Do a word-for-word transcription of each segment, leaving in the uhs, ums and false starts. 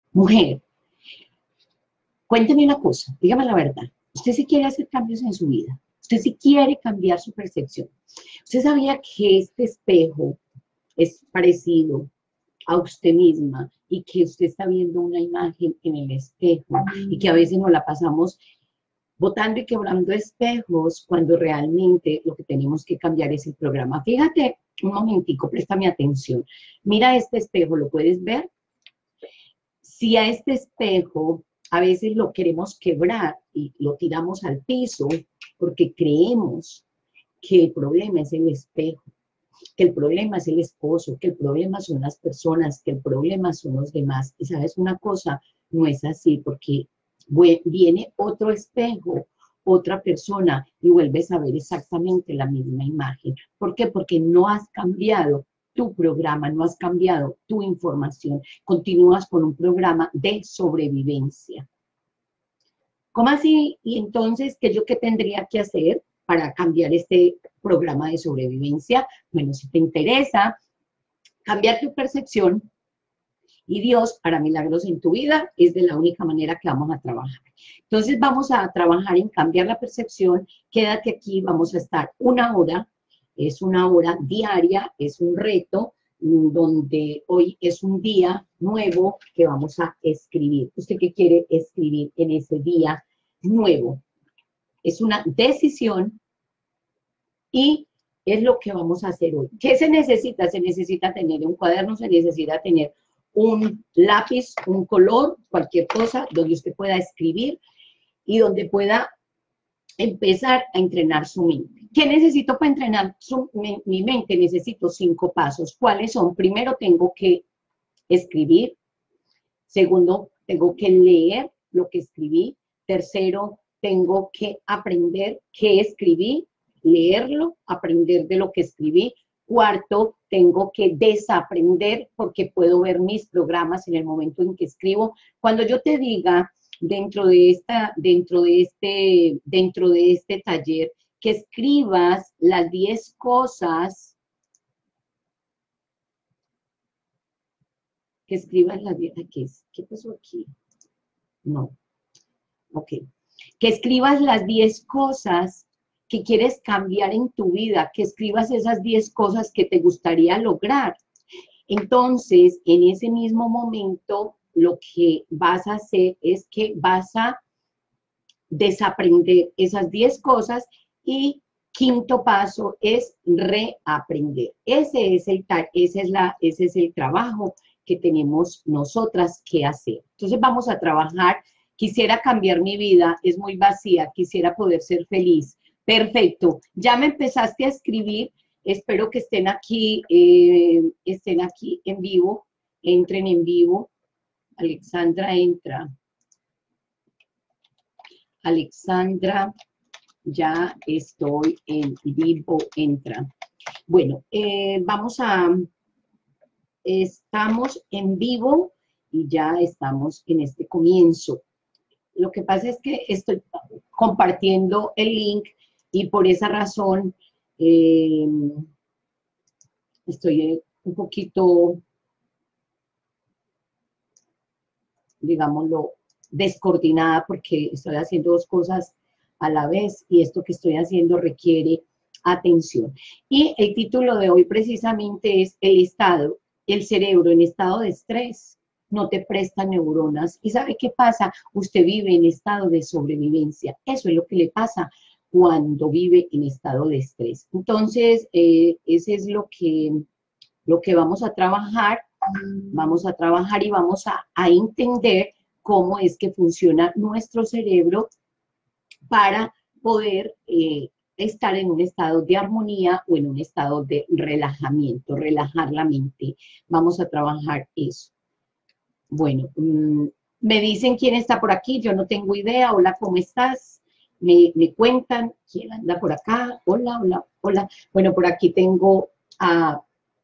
Mujer, cuénteme una cosa, dígame la verdad. Usted sí quiere hacer cambios en su vida. Usted sí quiere cambiar su percepción. Usted sabía que este espejo es parecido a usted misma y que usted está viendo una imagen en el espejo y que a veces nos la pasamos botando y quebrando espejos cuando realmente lo que tenemos que cambiar es el programa. Fíjate un momentico, préstame atención. Mira este espejo, ¿lo puedes ver? Si a este espejo a veces lo queremos quebrar y lo tiramos al piso porque creemos que el problema es el espejo, que el problema es el esposo, que el problema son las personas, que el problema son los demás. Y sabes una cosa, no es así, porque viene otro espejo, otra persona, y vuelves a ver exactamente la misma imagen. ¿Por qué? Porque no has cambiado tu programa, no has cambiado tu información, continúas con un programa de sobrevivencia. ¿Cómo así? Y entonces, ¿qué yo qué tendría que hacer para cambiar este programa de sobrevivencia? Bueno, si te interesa cambiar tu percepción, y Dios hará milagros en tu vida, es de la única manera que vamos a trabajar. Entonces vamos a trabajar en cambiar la percepción, quédate aquí, vamos a estar una hora, es una hora diaria, es un reto, donde hoy es un día nuevo que vamos a escribir. ¿Usted qué quiere escribir en ese día nuevo? Es una decisión y es lo que vamos a hacer hoy. ¿Qué se necesita? Se necesita tener un cuaderno, se necesita tener un lápiz, un color, cualquier cosa donde usted pueda escribir y donde pueda empezar a entrenar su mente. ¿Qué necesito para entrenar su, mi, mi mente? Necesito cinco pasos. ¿Cuáles son? Primero tengo que escribir. Segundo, tengo que leer lo que escribí. Tercero, tengo que aprender qué escribí, leerlo, aprender de lo que escribí. Cuarto, tengo que desaprender porque puedo ver mis programas en el momento en que escribo. Cuando yo te diga dentro de esta, dentro de este, dentro de este taller que escribas las diez cosas, que escribas las diez, ¿qué es? ¿Qué pasó aquí? No. Ok. Que escribas las diez cosas que quieres cambiar en tu vida, que escribas esas diez cosas que te gustaría lograr. Entonces, en ese mismo momento, lo que vas a hacer es que vas a desaprender esas diez cosas y quinto paso es reaprender. Ese es el, ese es la, ese es el trabajo que tenemos nosotras que hacer. Entonces vamos a trabajar. Quisiera cambiar mi vida, es muy vacía, quisiera poder ser feliz. Perfecto, ya me empezaste a escribir, espero que estén aquí, eh, estén aquí en vivo, entren en vivo. Alexandra entra. Alexandra, ya estoy en vivo, entra. Bueno, eh, vamos a, estamos en vivo y ya estamos en este comienzo. Lo que pasa es que estoy compartiendo el link y por esa razón eh, estoy un poquito, digámoslo, descoordinada porque estoy haciendo dos cosas a la vez y esto que estoy haciendo requiere atención. Y el título de hoy precisamente es el estado, el cerebro en estado de estrés no te presta neuronas. ¿Y sabe qué pasa? Usted vive en estado de sobrevivencia. Eso es lo que le pasa cuando vive en estado de estrés. Entonces, eh, ese es lo que, lo que vamos a trabajar. Vamos a trabajar y vamos a, a entender cómo es que funciona nuestro cerebro para poder eh, estar en un estado de armonía o en un estado de relajamiento, relajar la mente. Vamos a trabajar eso. Bueno, mmm, me dicen quién está por aquí, yo no tengo idea. Hola, ¿cómo estás? Me, me cuentan quién anda por acá. Hola, hola, hola. Bueno, por aquí tengo a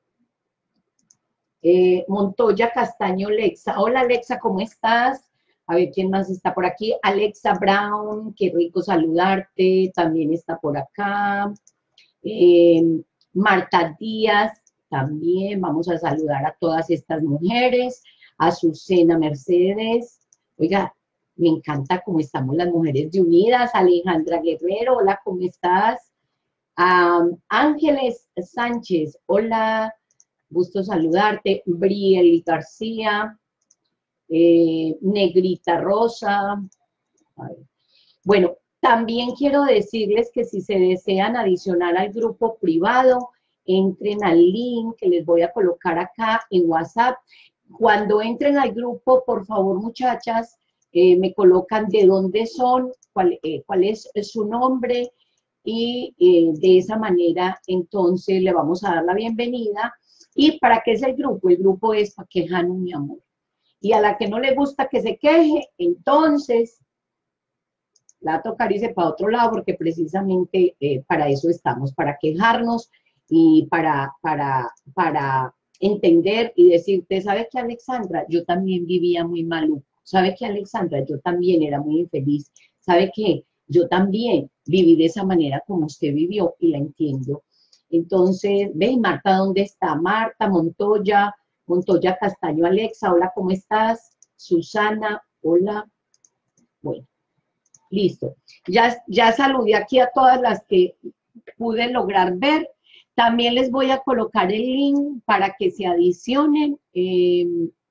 eh, Montoya Castaño Lexa. Hola, Alexa, ¿cómo estás? A ver, ¿quién más está por aquí? Alexa Brown, qué rico saludarte, también está por acá. Eh, Marta Díaz, también, vamos a saludar a todas estas mujeres. Azucena Mercedes, oiga, me encanta cómo estamos las mujeres de unidas. Alejandra Guerrero, hola, ¿cómo estás? Um, Ángeles Sánchez, hola, gusto saludarte. Briel García, eh, Negrita Rosa. A ver. Bueno, también quiero decirles que si se desean adicionar al grupo privado, entren al link que les voy a colocar acá en WhatsApp. Cuando entren al grupo, por favor, muchachas, eh, me colocan de dónde son, cuál, eh, cuál es su nombre, y eh, de esa manera, entonces, le vamos a dar la bienvenida. ¿Y para qué es el grupo? El grupo es para quejarnos, mi amor. Y a la que no le gusta que se queje, entonces la va a tocar irse para otro lado, porque precisamente eh, para eso estamos, para quejarnos y para, para, para entender y decirte, ¿sabe qué, Alexandra? Yo también vivía muy maluco. ¿Sabe qué, Alexandra? Yo también era muy infeliz. ¿Sabe qué? Yo también viví de esa manera como usted vivió y la entiendo. Entonces, ve, Marta, ¿dónde está? Marta, Montoya, Montoya Castaño, Alexa, hola, ¿cómo estás? Susana, hola. Bueno, listo. Ya, ya saludé aquí a todas las que pude lograr ver. También les voy a colocar el link para que se adicionen eh,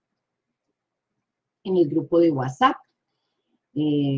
en el grupo de WhatsApp. Eh,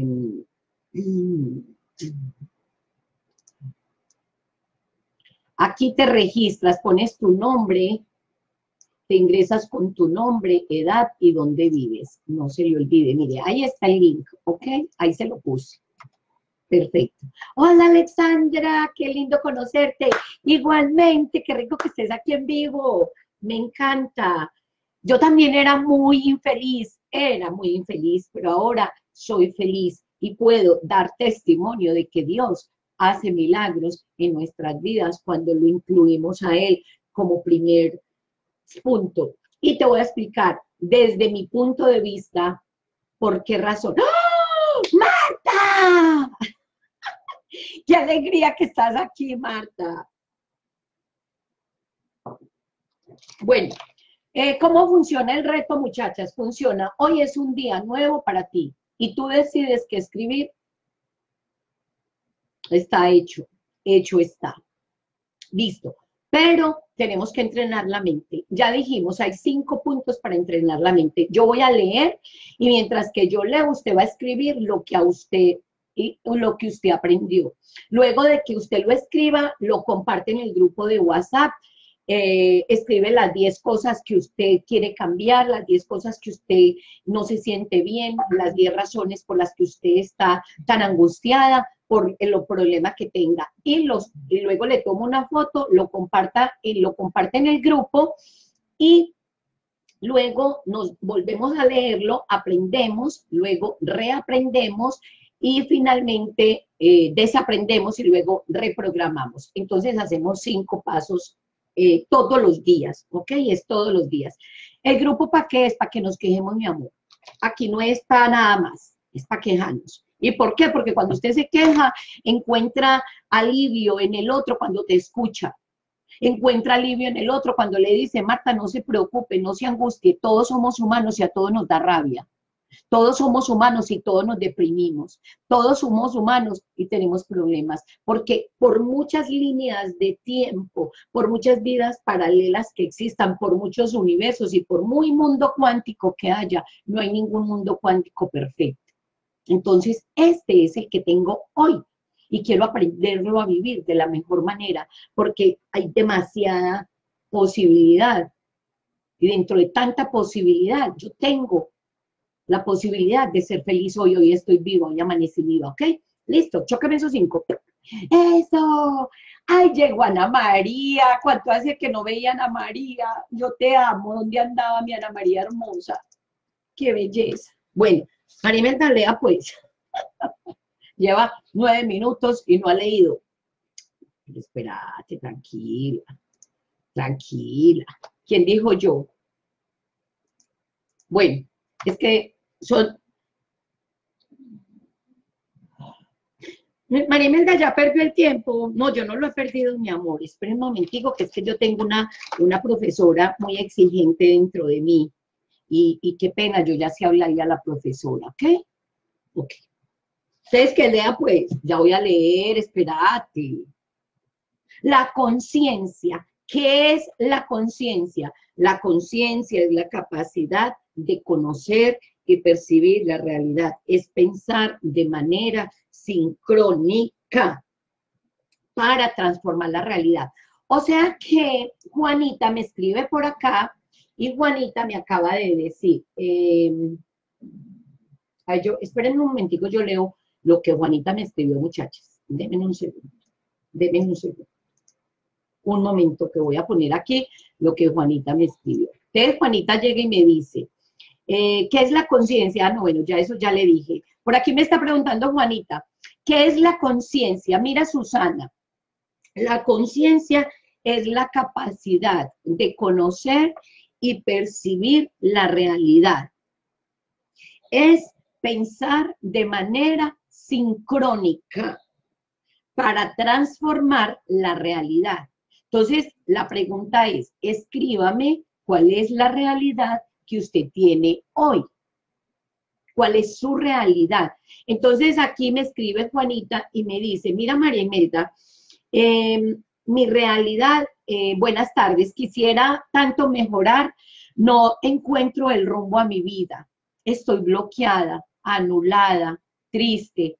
Aquí te registras, pones tu nombre, te ingresas con tu nombre, edad y dónde vives. No se le olvide, mire, ahí está el link, ¿ok? Ahí se lo puse. Perfecto. Hola, Alexandra, qué lindo conocerte. Igualmente, qué rico que estés aquí en vivo. Me encanta. Yo también era muy infeliz, era muy infeliz, pero ahora soy feliz y puedo dar testimonio de que Dios hace milagros en nuestras vidas cuando lo incluimos a Él como primer punto. Y te voy a explicar desde mi punto de vista por qué razón. ¡Oh, Marta! ¡Qué alegría que estás aquí, Marta! Bueno, eh, ¿cómo funciona el reto, muchachas? Funciona, hoy es un día nuevo para ti y tú decides qué escribir. Está hecho, hecho está. Listo. Pero tenemos que entrenar la mente. Ya dijimos, hay cinco puntos para entrenar la mente. Yo voy a leer y mientras que yo leo, usted va a escribir lo que a usted y lo que usted aprendió. Luego de que usted lo escriba, lo comparte en el grupo de WhatsApp. Eh, escribe las diez cosas que usted quiere cambiar, las diez cosas que usted no se siente bien, las diez razones por las que usted está tan angustiada por el problema que tenga. Y, los, y luego le toma una foto, lo comparta y lo comparte en el grupo y luego nos volvemos a leerlo, aprendemos, luego reaprendemos y finalmente eh, desaprendemos y luego reprogramamos. Entonces hacemos cinco pasos eh, todos los días, ¿ok? Es todos los días. ¿El grupo para qué es? Para que nos quejemos, mi amor. Aquí no es para nada más, es para quejarnos. ¿Y por qué? Porque cuando usted se queja, encuentra alivio en el otro cuando te escucha. Encuentra alivio en el otro cuando le dice, Marta, no se preocupe, no se angustie, todos somos humanos y a todos nos da rabia. Todos somos humanos y todos nos deprimimos. Todos somos humanos y tenemos problemas. Porque por muchas líneas de tiempo, por muchas vidas paralelas que existan, por muchos universos y por muy mundo cuántico que haya, no hay ningún mundo cuántico perfecto. Entonces, este es el que tengo hoy y quiero aprenderlo a vivir de la mejor manera porque hay demasiada posibilidad y dentro de tanta posibilidad yo tengo la posibilidad de ser feliz hoy, hoy estoy vivo, hoy amanecí viva, ¿ok? Listo, chócame esos cinco. ¡Eso! ¡Ay, llegó Ana María! ¿Cuánto hace que no veía a Ana María? Yo te amo, ¿dónde andaba mi Ana María hermosa? ¡Qué belleza! Bueno, Marimelda, lea pues. Lleva nueve minutos y no ha leído. Pero espérate, tranquila, tranquila. ¿Quién dijo yo? Bueno, es que son... María Imelda ya perdió el tiempo. No, yo no lo he perdido, mi amor. Espera un momentico, que es que yo tengo una, una profesora muy exigente dentro de mí. y, y qué pena, yo ya sí hablaría a la profesora, ¿ok? Ok. Ustedes que lean, pues, ya voy a leer, espérate. La conciencia. ¿Qué es la conciencia? La conciencia es la capacidad de conocer y percibir la realidad. Es pensar de manera sincrónica para transformar la realidad. O sea que Juanita me escribe por acá y Juanita me acaba de decir, eh, ay, yo, esperen un momentico, yo leo lo que Juanita me escribió, muchachas. Denme un segundo, denme un segundo. Un momento que voy a poner aquí lo que Juanita me escribió. Entonces Juanita llega y me dice, eh, ¿qué es la conciencia? Ah, no, bueno, ya eso ya le dije. Por aquí me está preguntando Juanita, ¿qué es la conciencia? Mira, Susana, la conciencia es la capacidad de conocer y percibir la realidad. Es pensar de manera sincrónica para transformar la realidad. Entonces, la pregunta es, escríbame cuál es la realidad que usted tiene hoy. ¿Cuál es su realidad? Entonces, aquí me escribe Juanita y me dice, mira, María Imelda, eh, mi realidad, eh, buenas tardes, quisiera tanto mejorar, no encuentro el rumbo a mi vida. Estoy bloqueada, anulada, triste.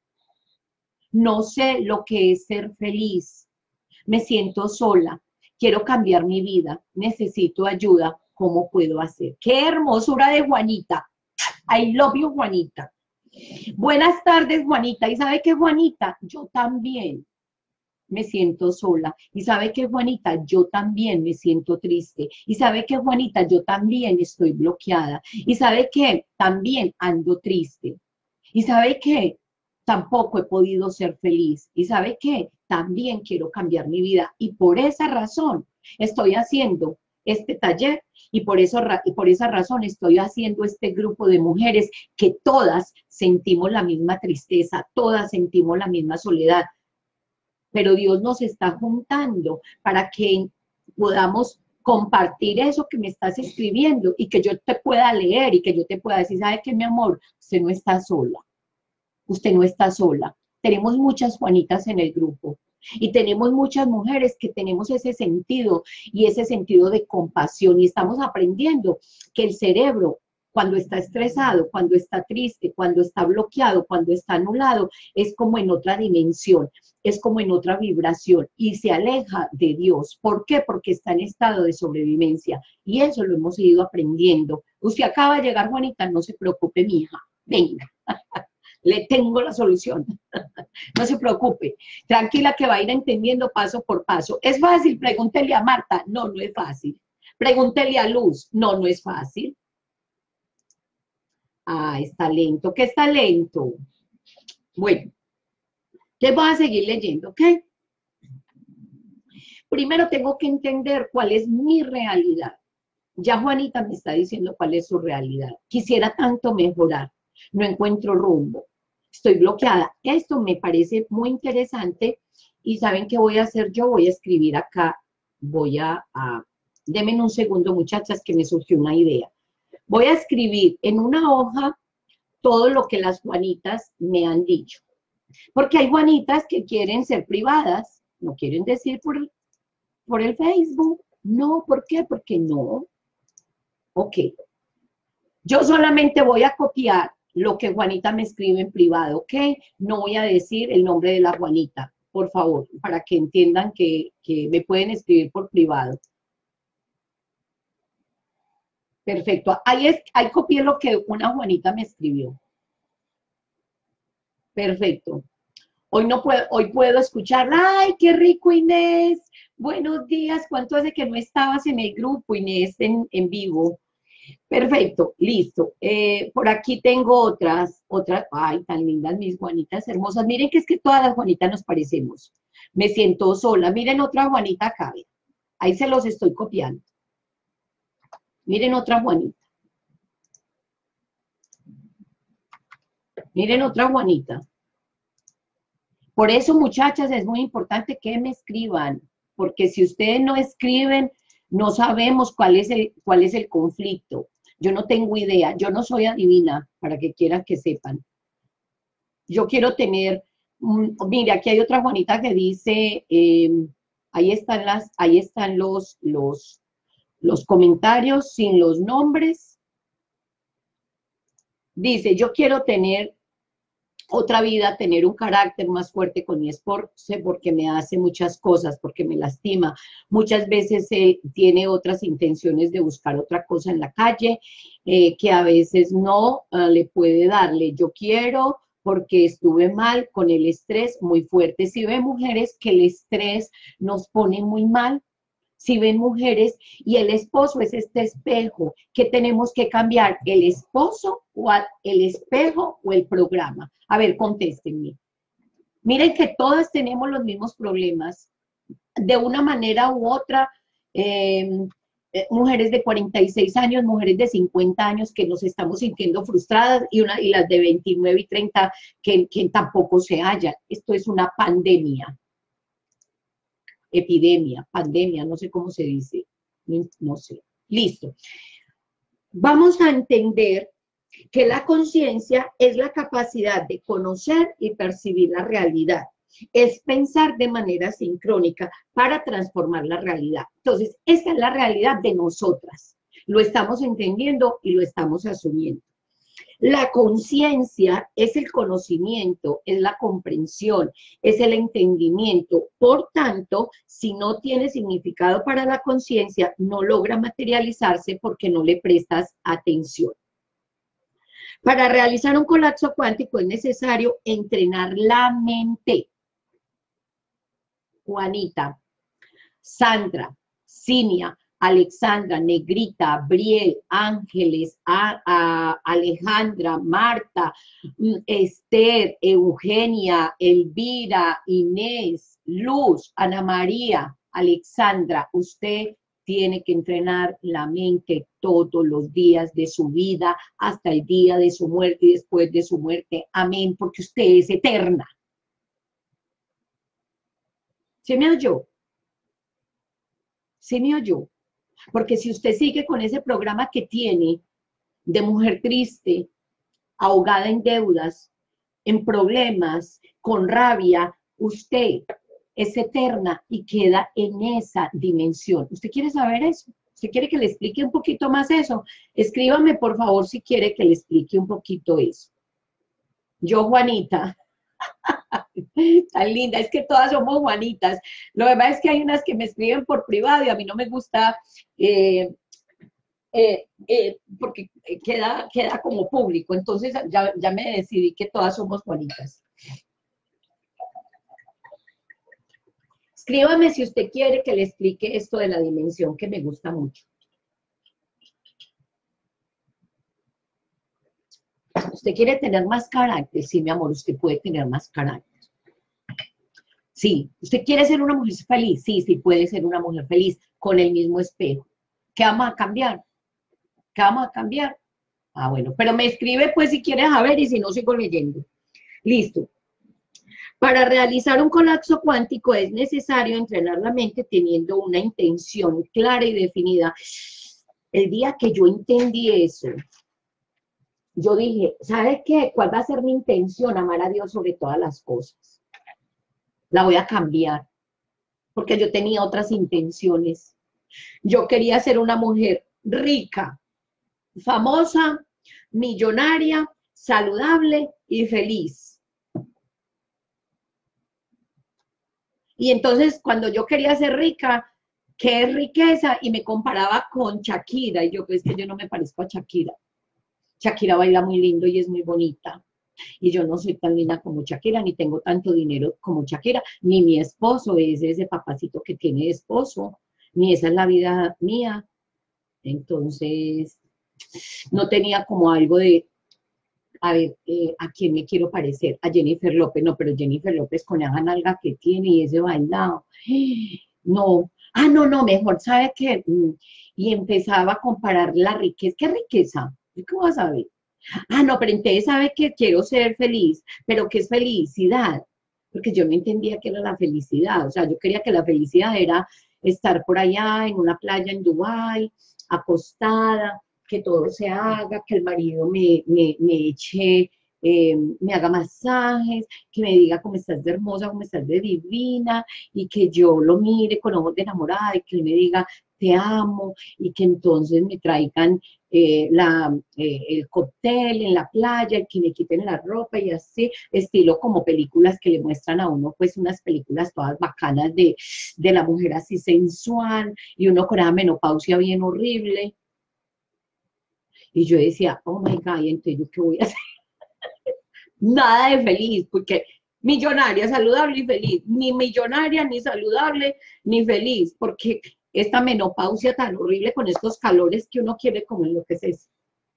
No sé lo que es ser feliz. Me siento sola, quiero cambiar mi vida, necesito ayuda, ¿cómo puedo hacer? ¡Qué hermosura de Juanita! I love you, Juanita. Buenas tardes, Juanita. ¿Y sabe qué, Juanita? Yo también me siento sola. ¿Y sabe qué, Juanita? Yo también me siento triste. ¿Y sabe qué, Juanita? Yo también estoy bloqueada. ¿Y sabe qué? También ando triste. ¿Y sabe qué? Tampoco he podido ser feliz. ¿Y sabe qué? También quiero cambiar mi vida. Y por esa razón estoy haciendo este taller y por, eso, y por esa razón estoy haciendo este grupo de mujeres que todas sentimos la misma tristeza, todas sentimos la misma soledad. Pero Dios nos está juntando para que podamos compartir eso que me estás escribiendo y que yo te pueda leer y que yo te pueda decir, ¿sabe qué, mi amor? Usted no está sola. Usted no está sola. Tenemos muchas Juanitas en el grupo y tenemos muchas mujeres que tenemos ese sentido y ese sentido de compasión y estamos aprendiendo que el cerebro, cuando está estresado, cuando está triste, cuando está bloqueado, cuando está anulado, es como en otra dimensión, es como en otra vibración y se aleja de Dios. ¿Por qué? Porque está en estado de sobrevivencia y eso lo hemos ido aprendiendo. Usted acaba de llegar, Juanita, no se preocupe, mija, venga. Le tengo la solución. No se preocupe. Tranquila que va a ir entendiendo paso por paso. ¿Es fácil? Pregúntele a Marta. No, no es fácil. Pregúntele a Luz. No, no es fácil. Ah, está lento. ¿Qué está lento? Bueno, les voy a seguir leyendo, ¿ok? Primero tengo que entender cuál es mi realidad. Ya Juanita me está diciendo cuál es su realidad. Quisiera tanto mejorar. No encuentro rumbo. Estoy bloqueada. Esto me parece muy interesante y ¿saben qué voy a hacer yo? Voy a escribir acá, voy a, a denme un segundo, muchachas, que me surgió una idea. Voy a escribir en una hoja todo lo que las Juanitas me han dicho. Porque hay Juanitas que quieren ser privadas, no quieren decir por, por el Facebook. No, ¿por qué? Porque no. Ok. Yo solamente voy a copiar lo que Juanita me escribe en privado, ¿ok? No voy a decir el nombre de la Juanita, por favor, para que entiendan que, que me pueden escribir por privado. Perfecto. Ahí, es, ahí copié lo que una Juanita me escribió. Perfecto. Hoy no puedo, hoy puedo escucharla. ¡Ay, qué rico, Inés! Buenos días. ¿Cuánto hace que no estabas en el grupo, Inés, en, en vivo? Perfecto, listo. Eh, por aquí tengo otras, otras, ay, tan lindas mis Juanitas hermosas. Miren que es que todas las Juanitas nos parecemos. Me siento sola. Miren otra Juanita acá. Ahí se los estoy copiando. Miren otra Juanita. Miren otra Juanita. Por eso, muchachas, es muy importante que me escriban, porque si ustedes no escriben, no sabemos cuál es el, cuál es el conflicto. Yo no tengo idea, yo no soy adivina, para que quieran que sepan. Yo quiero tener, mm, mire, aquí hay otra Juanita que dice, eh, ahí están las, ahí están los, los, los comentarios sin los nombres. Dice, yo quiero tener otra vida, tener un carácter más fuerte con mi esposo porque me hace muchas cosas, porque me lastima. Muchas veces él tiene otras intenciones de buscar otra cosa en la calle, eh, que a veces no uh, le puede darle. Yo quiero porque estuve mal con el estrés muy fuerte. Si ve mujeres que el estrés nos pone muy mal, si ven mujeres y el esposo es este espejo, ¿qué tenemos que cambiar? ¿El esposo o el espejo o el programa? A ver, contéstenme. Miren que todas tenemos los mismos problemas, de una manera u otra, eh, eh, mujeres de cuarenta y seis años, mujeres de cincuenta años que nos estamos sintiendo frustradas y, una, y las de veintinueve y treinta que, que tampoco se hallan. Esto es una pandemia. Epidemia, pandemia, no sé cómo se dice, no, no sé. Listo. Vamos a entender que la conciencia es la capacidad de conocer y percibir la realidad. Es pensar de manera sincrónica para transformar la realidad. Entonces, esta es la realidad de nosotras. Lo estamos entendiendo y lo estamos asumiendo. La conciencia es el conocimiento, es la comprensión, es el entendimiento. Por tanto, si no tiene significado para la conciencia, no logra materializarse porque no le prestas atención. Para realizar un colapso cuántico es necesario entrenar la mente. Juanita, Sandra, Cinia, Alexandra, Negrita, Briel, Ángeles, a, a, Alejandra, Marta, Esther, Eugenia, Elvira, Inés, Luz, Ana María, Alexandra, usted tiene que entrenar la mente todos los días de su vida hasta el día de su muerte y después de su muerte. Amén, porque usted es eterna. ¿Se me oyó? ¿Se me oyó? Porque si usted sigue con ese programa que tiene de mujer triste, ahogada en deudas, en problemas, con rabia, usted es eterna y queda en esa dimensión. ¿Usted quiere saber eso? ¿Usted quiere que le explique un poquito más eso? Escríbame, por favor, si quiere que le explique un poquito eso. Yo, Juanita, tan linda, es que todas somos Juanitas. Lo demás es que hay unas que me escriben por privado y a mí no me gusta, eh, eh, eh, porque queda, queda como público. Entonces ya, ya me decidí que todas somos Juanitas. Escríbame si usted quiere que le explique esto de la dimensión, que me gusta mucho. ¿Usted quiere tener más carácter? Sí, mi amor, usted puede tener más carácter. Sí, ¿usted quiere ser una mujer feliz? Sí, sí puede ser una mujer feliz con el mismo espejo. ¿Qué vamos a cambiar? ¿Qué vamos a cambiar? Ah, bueno, pero me escribe pues si quieres a ver y si no sigo leyendo. Listo. Para realizar un colapso cuántico es necesario entrenar la mente teniendo una intención clara y definida. El día que yo entendí eso, yo dije, ¿sabe qué? ¿Cuál va a ser mi intención? Amar a Dios sobre todas las cosas. La voy a cambiar, porque yo tenía otras intenciones. Yo quería ser una mujer rica, famosa, millonaria, saludable y feliz. Y entonces, cuando yo quería ser rica, ¿qué es riqueza? Y me comparaba con Shakira, y yo, pues que yo no me parezco a Shakira. Shakira baila muy lindo y es muy bonita. Y yo no soy tan linda como Shakira, ni tengo tanto dinero como Shakira, ni mi esposo es ese papacito que tiene esposo, ni esa es la vida mía. Entonces, no tenía como algo de, a ver, eh, ¿a quién me quiero parecer? A Jennifer López, no, pero Jennifer López con esa nalga que tiene y ese bailado, no, ah, no, no, mejor, ¿sabe qué? Y empezaba a comparar la riqueza, ¿qué riqueza? ¿Cómo vas a ver? Ah, no, pero entonces sabe que quiero ser feliz, pero ¿qué es felicidad? Porque yo no entendía qué era la felicidad, o sea, yo quería que la felicidad era estar por allá en una playa en Dubái, acostada, que todo se haga, que el marido me, me, me eche, eh, me haga masajes, que me diga cómo estás de hermosa, cómo estás de divina, y que yo lo mire con ojos de enamorada, y que él me diga, te amo, y que entonces me traigan eh, la, eh, el cóctel en la playa, y que me quiten la ropa, y así, estilo como películas que le muestran a uno, pues unas películas todas bacanas de, de la mujer así sensual, y uno con la menopausia bien horrible. Y yo decía, oh my God, ¿y entonces yo qué voy a hacer? Nada de feliz, porque millonaria, saludable y feliz, ni millonaria, ni saludable, ni feliz, porque esta menopausia tan horrible con estos calores que uno quiere como enloquecerse.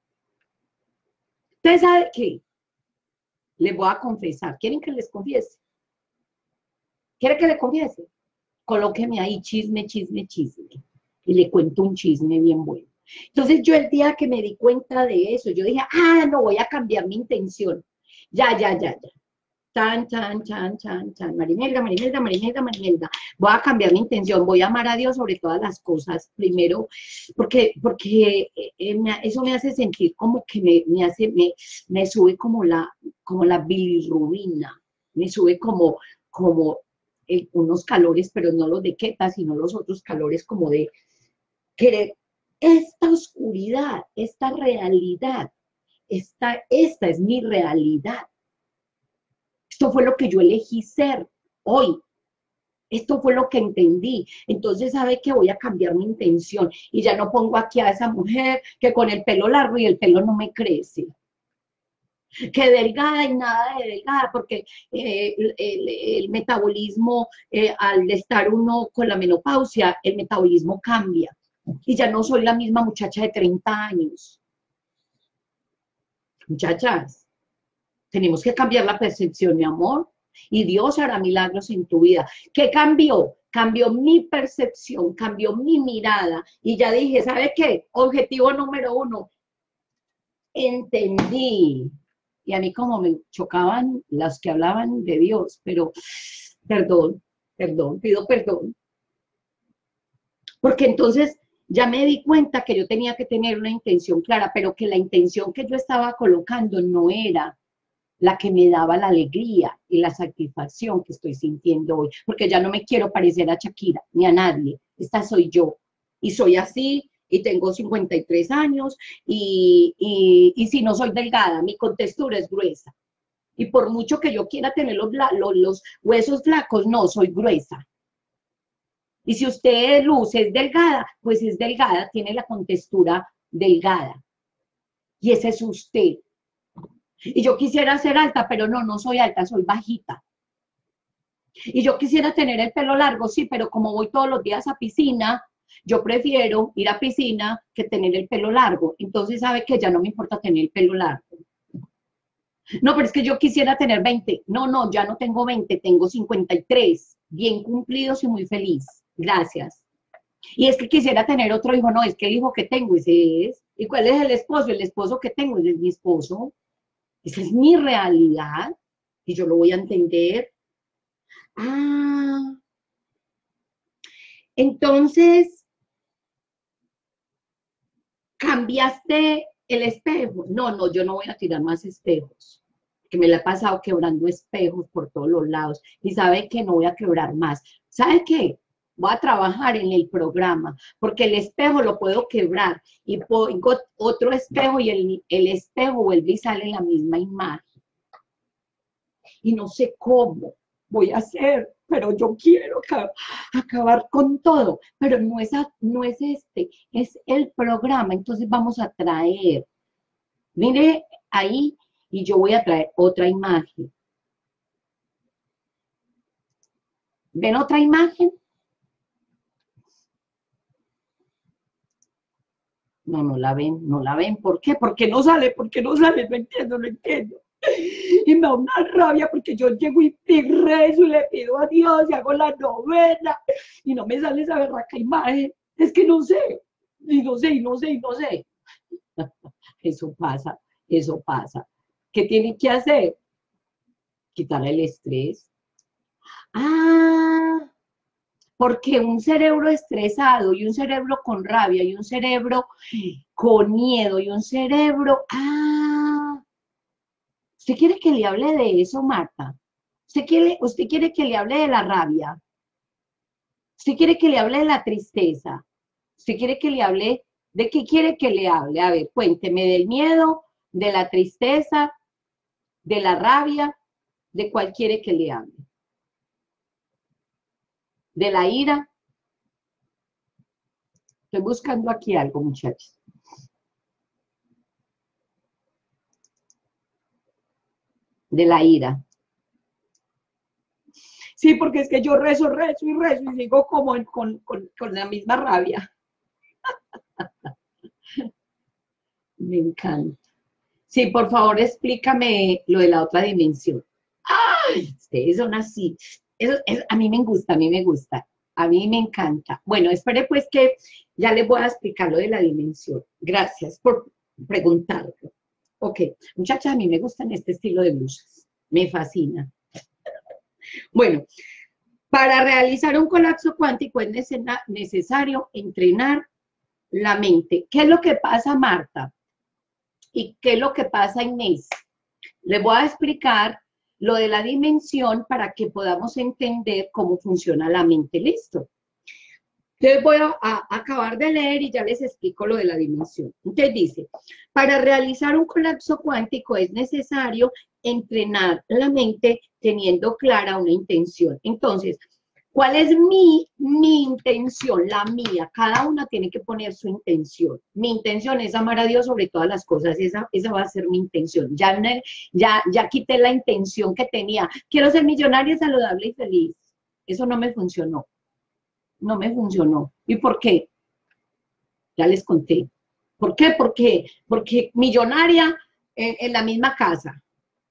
¿Usted sabe qué? Les voy a confesar. ¿Quieren que les confiese? ¿Quiere que le confiese? Colóqueme ahí chisme, chisme, chisme. Y le cuento un chisme bien bueno. Entonces yo el día que me di cuenta de eso, yo dije, ah, no, voy a cambiar mi intención. Ya, ya, ya, ya. Chan, chan, chan, chan, chan. Marimelda, Marimelda, Marimelda, Marimelda. Voy a cambiar mi intención, voy a amar a Dios sobre todas las cosas. Primero, porque, porque eh, me, eso me hace sentir como que me, me hace, me, me sube como la, como la bilirrubina. Me sube como, como eh, unos calores, pero no los de Keta, sino los otros calores como de querer esta oscuridad, esta realidad, esta, esta es mi realidad. Esto fue lo que yo elegí ser hoy. Esto fue lo que entendí. Entonces, ¿sabe qué? Voy a cambiar mi intención. Y ya no pongo aquí a esa mujer que con el pelo largo y el pelo no me crece. Que delgada y nada de delgada, porque eh, el, el, el, metabolismo, eh, al estar uno con la menopausia, el metabolismo cambia. Y ya no soy la misma muchacha de treinta años. Muchachas, tenemos que cambiar la percepción, mi amor, y Dios hará milagros en tu vida. ¿Qué cambió? Cambió mi percepción, cambió mi mirada, y ya dije, ¿sabe qué? Objetivo número uno, entendí. Y a mí como me chocaban las que hablaban de Dios, pero perdón, perdón, pido perdón. Porque entonces ya me di cuenta que yo tenía que tener una intención clara, pero que la intención que yo estaba colocando no era la que me daba la alegría y la satisfacción que estoy sintiendo hoy, porque ya no me quiero parecer a Shakira, ni a nadie, esta soy yo, y soy así, y tengo cincuenta y tres años, y, y, y si no soy delgada, mi contextura es gruesa, y por mucho que yo quiera tener los, los, los huesos flacos, no, soy gruesa. Y si usted es luz, es delgada, pues es delgada, tiene la contextura delgada. Y ese es usted. Y yo quisiera ser alta, pero no, no soy alta, soy bajita. Y yo quisiera tener el pelo largo, sí, pero como voy todos los días a piscina, yo prefiero ir a piscina que tener el pelo largo. Entonces, ¿sabe que ya no me importa tener el pelo largo? No, pero es que yo quisiera tener veinte. No, no, ya no tengo veinte, tengo cincuenta y tres. Bien cumplidos y muy feliz. Gracias. Y es que quisiera tener otro hijo. No, es que el hijo que tengo, ese es. ¿Y cuál es el esposo? El esposo que tengo, ese es mi esposo. Esa es mi realidad. Y yo lo voy a entender. Ah, entonces, ¿cambiaste el espejo? No, no, yo no voy a tirar más espejos, que me la he pasado quebrando espejos por todos los lados, y sabe que no voy a quebrar más. ¿Sabe qué? Voy a trabajar en el programa, porque el espejo lo puedo quebrar, y pongo otro espejo, y el, el espejo vuelve y sale la misma imagen. Y no sé cómo voy a hacer, pero yo quiero acabar, acabar con todo, pero no es, a, no es este, es el programa. Entonces vamos a traer, mire ahí, y yo voy a traer otra imagen. ¿Ven otra imagen? No, no la ven, no la ven. ¿Por qué? Porque no sale, porque no sale, no entiendo, no entiendo. Y me da una rabia porque yo llego y rezo y le pido a Dios y hago la novena y no me sale esa berraca imagen. Es que no sé, y no sé, y no sé, y no sé. Eso pasa, eso pasa. ¿Qué tiene que hacer? Quitar el estrés. Ah, Porque un cerebro estresado y un cerebro con rabia y un cerebro con miedo y un cerebro... Ah, ¿usted quiere que le hable de eso, Marta? ¿Usted quiere, usted quiere que le hable de la rabia? ¿Usted quiere que le hable de la tristeza? ¿Usted quiere que le hable? ¿De qué quiere que le hable? A ver, cuénteme, del miedo, de la tristeza, de la rabia, ¿de cuál quiere que le hable? ¿De la ira? Estoy buscando aquí algo, muchachos. De la ira. Sí, porque es que yo rezo, rezo y rezo y sigo como en, con, con, con la misma rabia. Me encanta. Sí, por favor, explícame lo de la otra dimensión. ¡Ay! Ustedes son así. Eso, eso, a mí me gusta, a mí me gusta. A mí me encanta. Bueno, espere pues que ya les voy a explicar lo de la dimensión. Gracias por preguntarlo. Ok, muchachas, a mí me gustan este estilo de blusas. Me fascina. Bueno, para realizar un colapso cuántico es necesario entrenar la mente. ¿Qué es lo que pasa, Marta? ¿Y qué es lo que pasa, Inés? Les voy a explicar lo de la dimensión para que podamos entender cómo funciona la mente. ¿Listo? Entonces voy a, a acabar de leer y ya les explico lo de la dimensión. Entonces dice, para realizar un colapso cuántico es necesario entrenar la mente teniendo clara una intención. Entonces, ¿cuál es mi, mi intención? La mía. Cada una tiene que poner su intención. Mi intención es amar a Dios sobre todas las cosas. Esa, esa va a ser mi intención. Ya, ya, ya quité la intención que tenía. Quiero ser millonaria, saludable y feliz. Eso no me funcionó. No me funcionó. ¿Y por qué? Ya les conté. ¿Por qué? Porque, porque millonaria en, en la misma casa.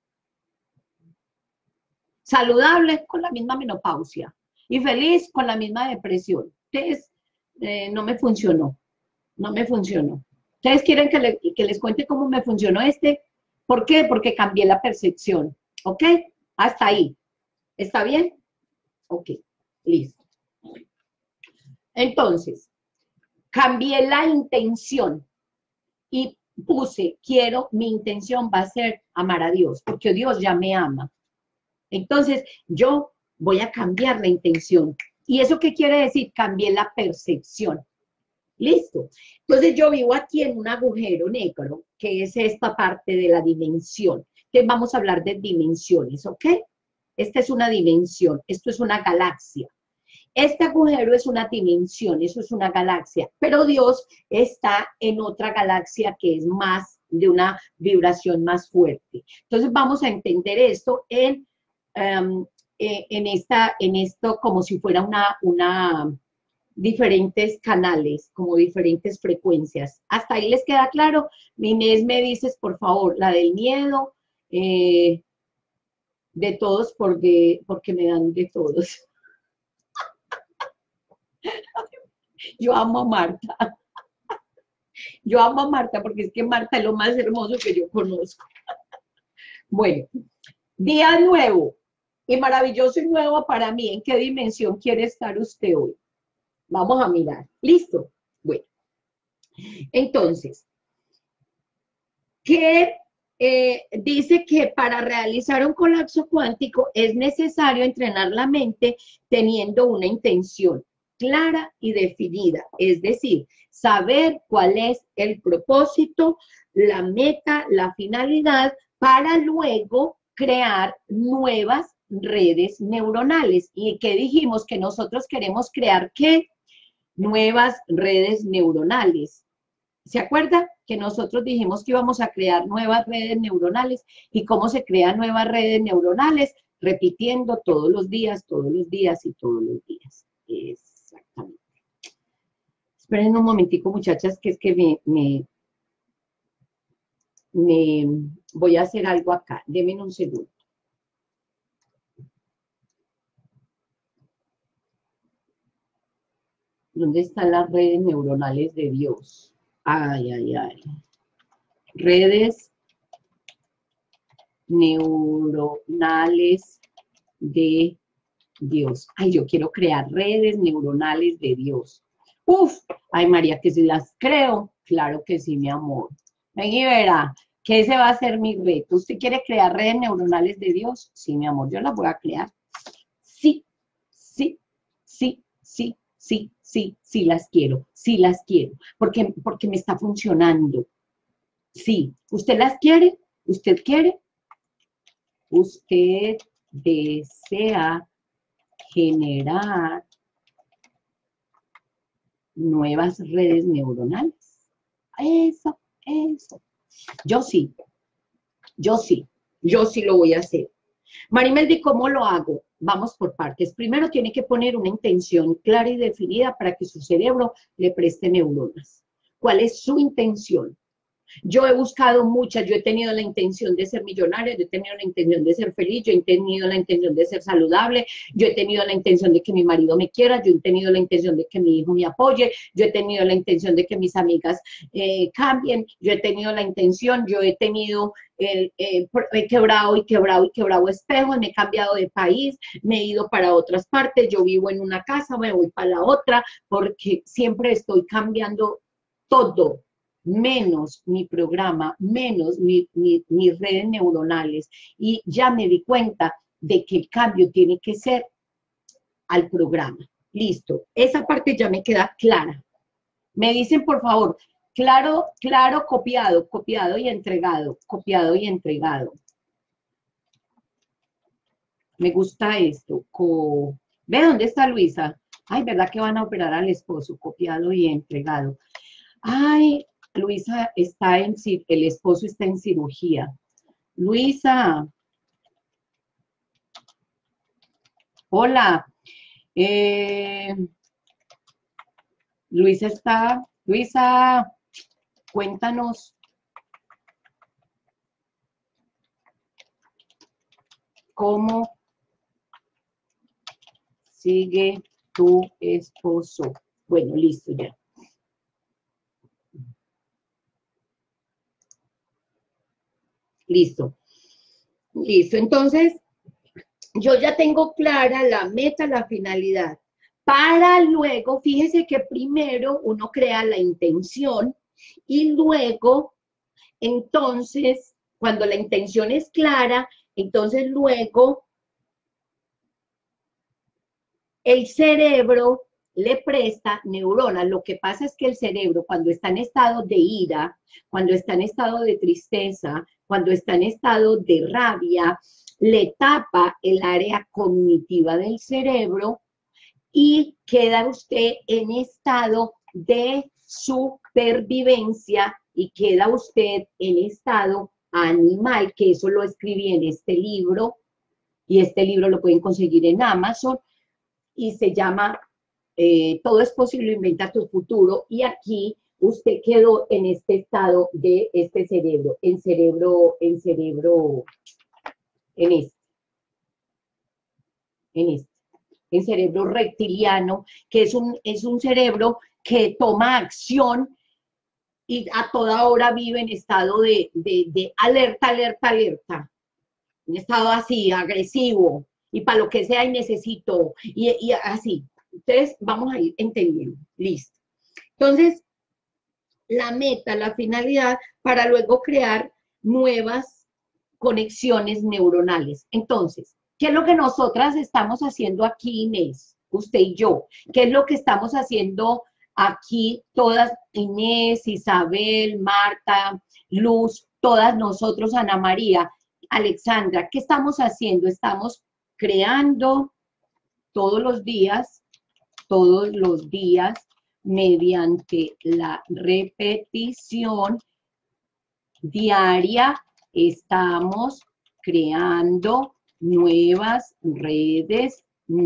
Saludable con la misma menopausia. Y feliz con la misma depresión. Entonces, eh, no me funcionó. No me funcionó. ¿Ustedes quieren que, le, que les cuente cómo me funcionó este? ¿Por qué? Porque cambié la percepción. ¿Ok? Hasta ahí. ¿Está bien? Ok. Listo. Entonces, cambié la intención y puse, quiero, mi intención va a ser amar a Dios, porque Dios ya me ama. Entonces, yo voy a cambiar la intención. ¿Y eso qué quiere decir? Cambié la percepción. ¿Listo? Entonces, yo vivo aquí en un agujero negro, que es esta parte de la dimensión. Que vamos a hablar de dimensiones, ¿ok? Esta es una dimensión, esto es una galaxia. Este agujero es una dimensión, eso es una galaxia, pero Dios está en otra galaxia que es más, de una vibración más fuerte. Entonces vamos a entender esto en, um, en, esta, en esto como si fuera una, una, diferentes canales, como diferentes frecuencias. ¿Hasta ahí les queda claro? Inés, me dices, por favor, la del miedo, eh, de todos porque, porque me dan de todos. Yo amo a Marta. Yo amo a Marta porque es que Marta es lo más hermoso que yo conozco. Bueno, día nuevo y maravilloso y nuevo para mí. ¿En qué dimensión quiere estar usted hoy? Vamos a mirar. ¿Listo? Bueno, entonces, ¿qué eh, dice que para realizar un colapso cuántico es necesario entrenar la mente teniendo una intención clara y definida? Es decir, saber cuál es el propósito, la meta, la finalidad, para luego crear nuevas redes neuronales. ¿Y qué dijimos? Que nosotros queremos crear, ¿qué? Nuevas redes neuronales. ¿Se acuerda que nosotros dijimos que íbamos a crear nuevas redes neuronales? ¿Y cómo se crean nuevas redes neuronales? Repitiendo todos los días, todos los días y todos los días. Exactamente. Esperen un momentico, muchachas, que es que me, me, me voy a hacer algo acá. Denme un segundo. ¿Dónde están las redes neuronales de Dios? Ay, ay, ay. Redes neuronales de Dios. Ay, yo quiero crear redes neuronales de Dios. Uf, ay María, que si las creo, claro que sí, mi amor. Ven y verá, que ese va a ser mi reto. ¿Usted quiere crear redes neuronales de Dios? Sí, mi amor, yo las voy a crear. Sí, sí, sí, sí, sí, sí, sí las quiero, sí las quiero, porque, porque me está funcionando. Sí, ¿usted las quiere? ¿Usted quiere? Usted desea generar nuevas redes neuronales. Eso, eso. Yo sí, yo sí, yo sí lo voy a hacer. Marimeldi, ¿cómo lo hago? Vamos por partes. Primero tiene que poner una intención clara y definida para que su cerebro le preste neuronas. ¿Cuál es su intención? Yo he buscado muchas, yo he tenido la intención de ser millonaria, yo he tenido la intención de ser feliz, yo he tenido la intención de ser saludable, yo he tenido la intención de que mi marido me quiera, yo he tenido la intención de que mi hijo me apoye, yo he tenido la intención de que mis amigas eh, cambien, yo he tenido la intención, yo he tenido, el, eh, he quebrado y quebrado y quebrado espejos, me he cambiado de país, me he ido para otras partes, yo vivo en una casa, me voy para la otra, porque siempre estoy cambiando todo, menos mi programa, menos mi, mi, mis redes neuronales. Y ya me di cuenta de que el cambio tiene que ser al programa. Listo, esa parte ya me queda clara. Me dicen, por favor, claro, claro, copiado, copiado y entregado, copiado y entregado. Me gusta esto. Co ¿Ve dónde está Luisa? Ay, ¿verdad que van a operar al esposo? Copiado y entregado. Ay, Luisa está en, el esposo está en cirugía. Luisa. Hola. Eh, Luisa está, Luisa, cuéntanos. ¿Cómo sigue tu esposo? Bueno, listo ya. Listo. Listo. Entonces, yo ya tengo clara la meta, la finalidad. Para luego, fíjese que primero uno crea la intención y luego, entonces, cuando la intención es clara, entonces luego el cerebro le presta neuronas. Lo que pasa es que el cerebro, cuando está en estado de ira, cuando está en estado de tristeza, cuando está en estado de rabia, le tapa el área cognitiva del cerebro y queda usted en estado de supervivencia y queda usted en estado animal, que eso lo escribí en este libro, y este libro lo pueden conseguir en Amazon, y se llama eh, Todo es posible, inventa tu futuro, y aquí usted quedó en este estado de este cerebro, en cerebro, en cerebro, en este, en este, en cerebro reptiliano, que es un, es un cerebro que toma acción y a toda hora vive en estado de, de, de alerta, alerta, alerta, en estado así, agresivo, y para lo que sea y necesito, y, y así. Entonces, vamos a ir entendiendo. Listo. Entonces, la meta, la finalidad, para luego crear nuevas conexiones neuronales. Entonces, ¿qué es lo que nosotras estamos haciendo aquí, Inés? Usted y yo. ¿Qué es lo que estamos haciendo aquí todas, Inés, Isabel, Marta, Luz, todas nosotros, Ana María, Alexandra? ¿Qué estamos haciendo? Estamos creando todos los días, todos los días, mediante la repetición diaria, estamos creando nuevas redes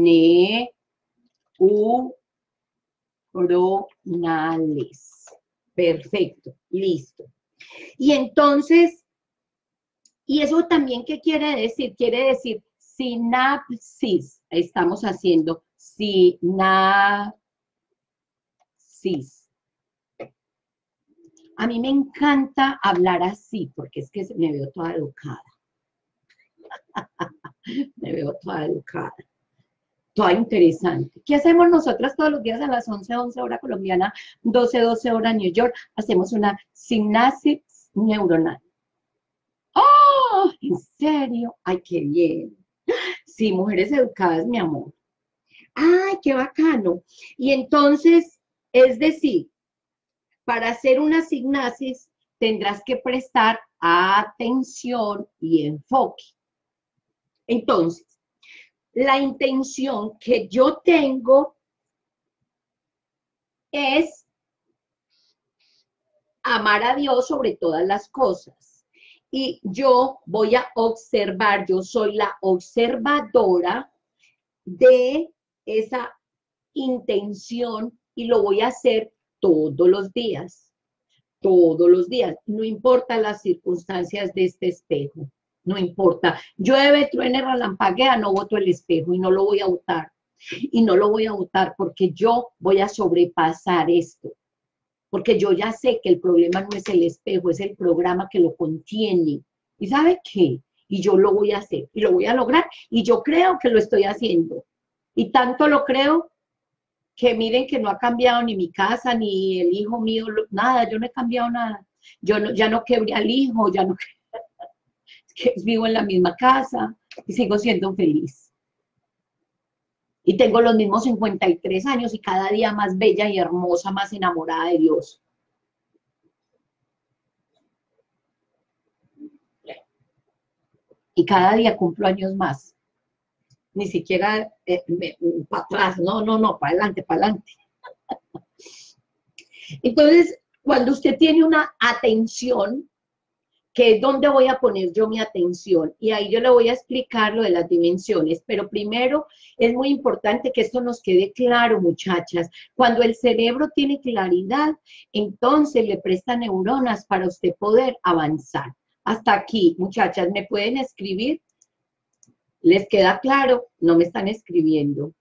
neuronales. Perfecto, listo. Y entonces, ¿y eso también qué quiere decir? Quiere decir sinapsis. Estamos haciendo sinapsis. A mí me encanta hablar así, porque es que me veo toda educada. Me veo toda educada. Todo interesante. ¿Qué hacemos nosotras todos los días a las once, once hora colombiana, doce, doce hora New York? Hacemos una sinapsis neuronal. ¡Oh! ¿En serio? ¡Ay, qué bien! Sí, mujeres educadas, mi amor. ¡Ay, qué bacano! Y entonces, es decir, para hacer una sinapsis tendrás que prestar atención y enfoque. Entonces, la intención que yo tengo es amar a Dios sobre todas las cosas. Y yo voy a observar, yo soy la observadora de esa intención y lo voy a hacer todos los días, todos los días. No importa las circunstancias de este espejo, no importa. Llueve, truene, relampaguea, no boto el espejo y no lo voy a botar. Y no lo voy a botar porque yo voy a sobrepasar esto. Porque yo ya sé que el problema no es el espejo, es el programa que lo contiene. ¿Y sabe qué? Y yo lo voy a hacer, y lo voy a lograr, y yo creo que lo estoy haciendo. Y tanto lo creo que miren que no ha cambiado ni mi casa, ni el hijo mío, nada, yo no he cambiado nada. Yo no, ya no quebré al hijo, ya no que vivo en la misma casa y sigo siendo feliz. Y tengo los mismos cincuenta y tres años y cada día más bella y hermosa, más enamorada de Dios. Y cada día cumplo años más. Ni siquiera eh, para atrás, no, no, no, para adelante, para adelante. Entonces, cuando usted tiene una atención, que es donde voy a poner yo mi atención, y ahí yo le voy a explicar lo de las dimensiones, pero primero es muy importante que esto nos quede claro, muchachas. Cuando el cerebro tiene claridad, entonces le presta neuronas para usted poder avanzar. Hasta aquí, muchachas, ¿me pueden escribir? ¿Les queda claro? No me están escribiendo.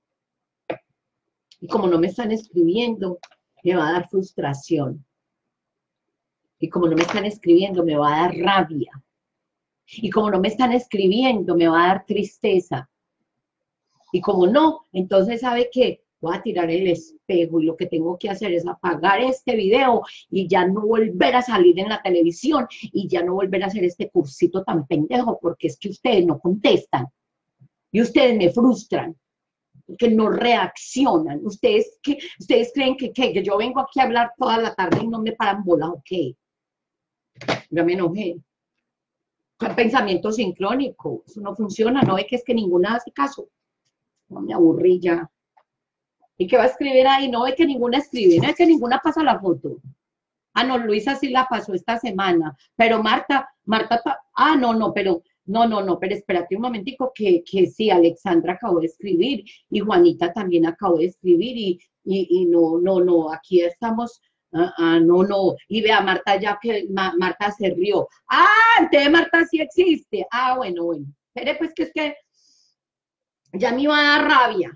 Y como no me están escribiendo, me va a dar frustración. Y como no me están escribiendo, me va a dar rabia. Y como no me están escribiendo, me va a dar tristeza. Y como no, entonces, ¿sabe qué? Voy a tirar el espejo y lo que tengo que hacer es apagar este video y ya no volver a salir en la televisión y ya no volver a hacer este cursito tan pendejo, porque es que ustedes no contestan y ustedes me frustran, que no reaccionan. Ustedes, ¿qué? ¿Ustedes creen que, que, que yo vengo aquí a hablar toda la tarde y no me paran bola o qué? Ya me enojé. El pensamiento sincrónico, eso no funciona, no ve que es que ninguna hace caso. No, me aburrí ya. ¿Y qué va a escribir ahí? No ve que ninguna escribe, no ve que ninguna pasa la foto. Ah, no, Luisa sí la pasó esta semana, pero Marta, Marta, ah, no, no, pero, no, no, no, pero espérate un momentico que, que sí, Alexandra acabó de escribir y Juanita también acabó de escribir y, y, y no, no, no, aquí estamos, ah, ah, no, no, y vea, Marta ya que, Ma, Marta se rió. Ah, entonces Marta sí existe. Ah, bueno, bueno, espere pues que es que ya me iba a dar rabia.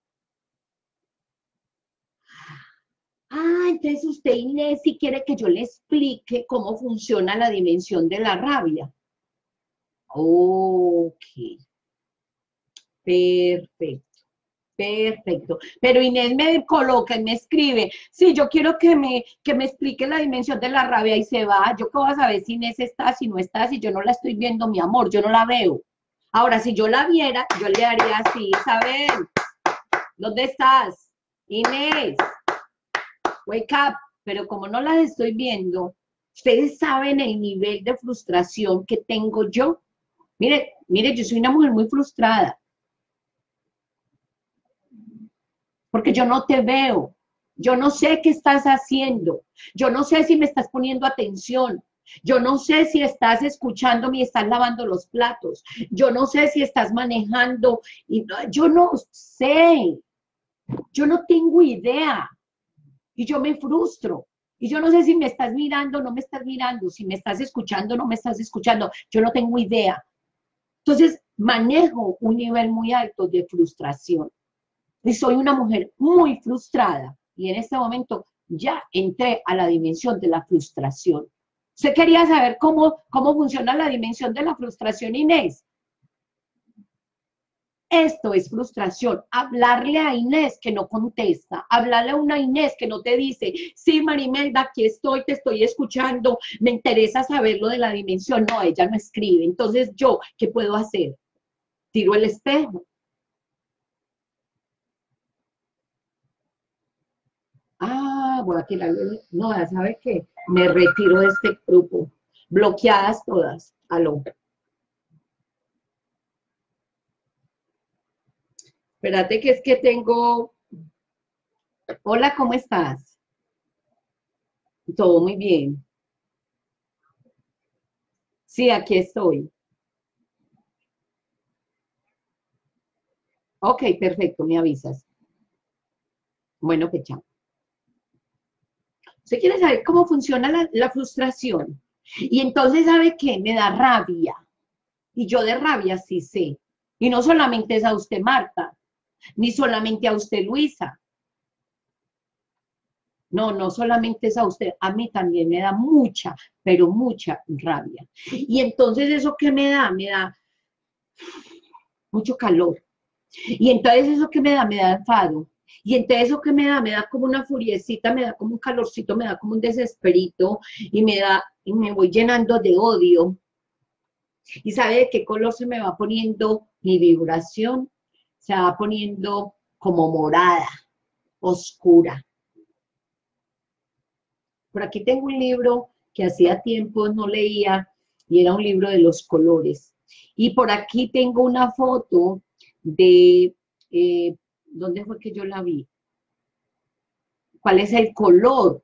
Ah, entonces usted, Inés, si quiere que yo le explique cómo funciona la dimensión de la rabia. Ok, perfecto, perfecto. Pero Inés me coloca y me escribe, sí, yo quiero que me, que me explique la dimensión de la rabia y se va. Yo qué voy a saber si Inés está, si no está, si yo no la estoy viendo, mi amor, yo no la veo. Ahora, si yo la viera, yo le haría así, Isabel, ¿dónde estás? Inés. Wake up, pero como no las estoy viendo, ustedes saben el nivel de frustración que tengo yo. Mire, mire, yo soy una mujer muy frustrada, porque yo no te veo, yo no sé qué estás haciendo, yo no sé si me estás poniendo atención, yo no sé si estás escuchándome y estás lavando los platos, yo no sé si estás manejando, y yo no sé, yo no tengo idea. Y yo me frustro. Y yo no sé si me estás mirando o no me estás mirando, si me estás escuchando o no me estás escuchando. Yo no tengo idea. Entonces, manejo un nivel muy alto de frustración. Y soy una mujer muy frustrada. Y en este momento ya entré a la dimensión de la frustración. ¿Usted quería saber cómo, cómo funciona la dimensión de la frustración, Inés? Esto es frustración. Hablarle a Inés que no contesta, hablarle a una Inés que no te dice, sí, Marimelda, aquí estoy, te estoy escuchando, me interesa saber lo de la dimensión. No, ella no escribe. Entonces, ¿yo qué puedo hacer? Tiro el espejo. Ah, voy a tirar, no, ya sabe qué, me retiro de este grupo. Bloqueadas todas. Aló. Espérate que es que tengo... Hola, ¿cómo estás? Todo muy bien. Sí, aquí estoy. Ok, perfecto, me avisas. Bueno, pues chao. Usted quiere saber cómo funciona la, la frustración. Y entonces, ¿sabe qué? Me da rabia. Y yo de rabia sí sé. Y no solamente es a usted, Marta, ni solamente a usted, Luisa. No, no solamente es a usted, a mí también me da mucha, pero mucha rabia. Y entonces, ¿eso qué me da? Me da mucho calor. Y entonces, ¿eso qué me da? Me da enfado. Y entonces, ¿eso qué me da? Me da como una furiecita, me da como un calorcito, me da como un desesperito y me da, y me voy llenando de odio. ¿Y sabe de qué color se me va poniendo mi vibración? Se va poniendo como morada, oscura. Por aquí tengo un libro que hacía tiempo no leía y era un libro de los colores. Y por aquí tengo una foto de, eh, ¿dónde fue que yo la vi? ¿Cuál es el color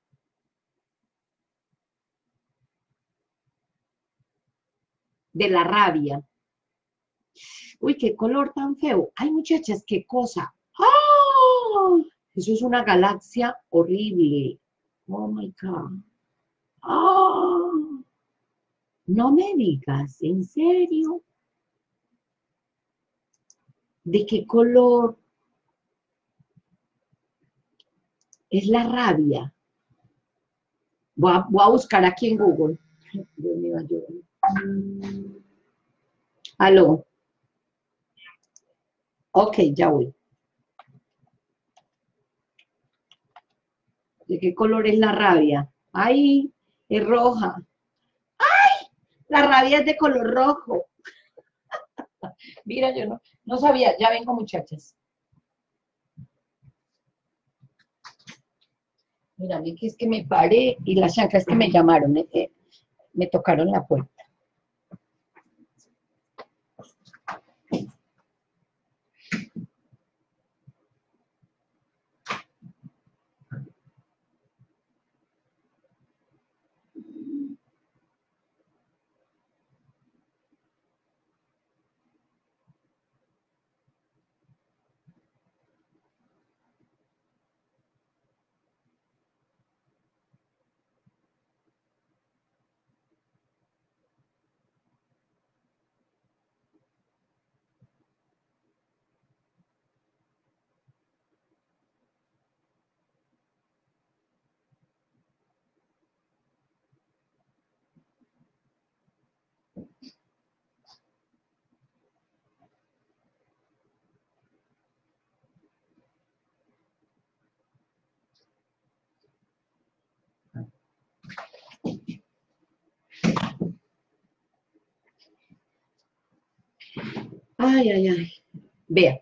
de la rabia? Uy, qué color tan feo. Ay, muchachas, qué cosa. ¡Ah! Eso es una galaxia horrible. Oh my God. ¡Ah! No me digas, ¿en serio? ¿De qué color es la rabia? Voy a, voy a buscar aquí en Google. Dios mío, ayúdame. Aló. Ok, ya voy. ¿De qué color es la rabia? Ay, es roja. La rabia es de color rojo. Mira, yo no, no sabía. Ya vengo, muchachas. Mira, que es que me paré y las chanclas que me llamaron, eh, eh, me tocaron la puerta. Ay, ay, ay. Vea.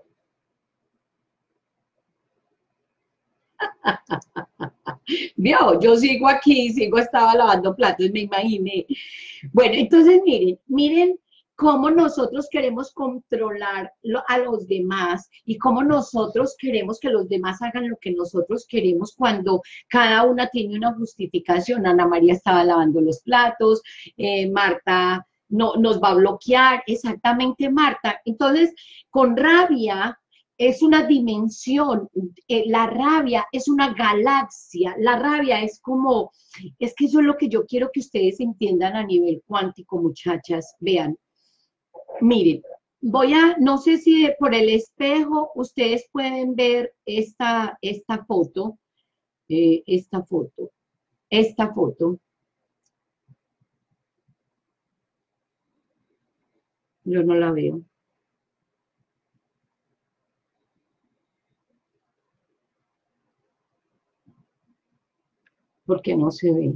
Vio, yo sigo aquí, sigo, estaba lavando platos, me imaginé. Bueno, entonces miren, miren cómo nosotros queremos controlar lo, a los demás y cómo nosotros queremos que los demás hagan lo que nosotros queremos cuando cada una tiene una justificación. Ana María estaba lavando los platos, eh, Marta no, nos va a bloquear, exactamente Marta. Entonces, con rabia es una dimensión, eh, la rabia es una galaxia, la rabia es como, es que eso es lo que yo quiero que ustedes entiendan a nivel cuántico, muchachas, vean, miren, voy a, no sé si por el espejo ustedes pueden ver esta, esta foto, eh, esta foto, esta foto, yo no la veo. porque no se ve.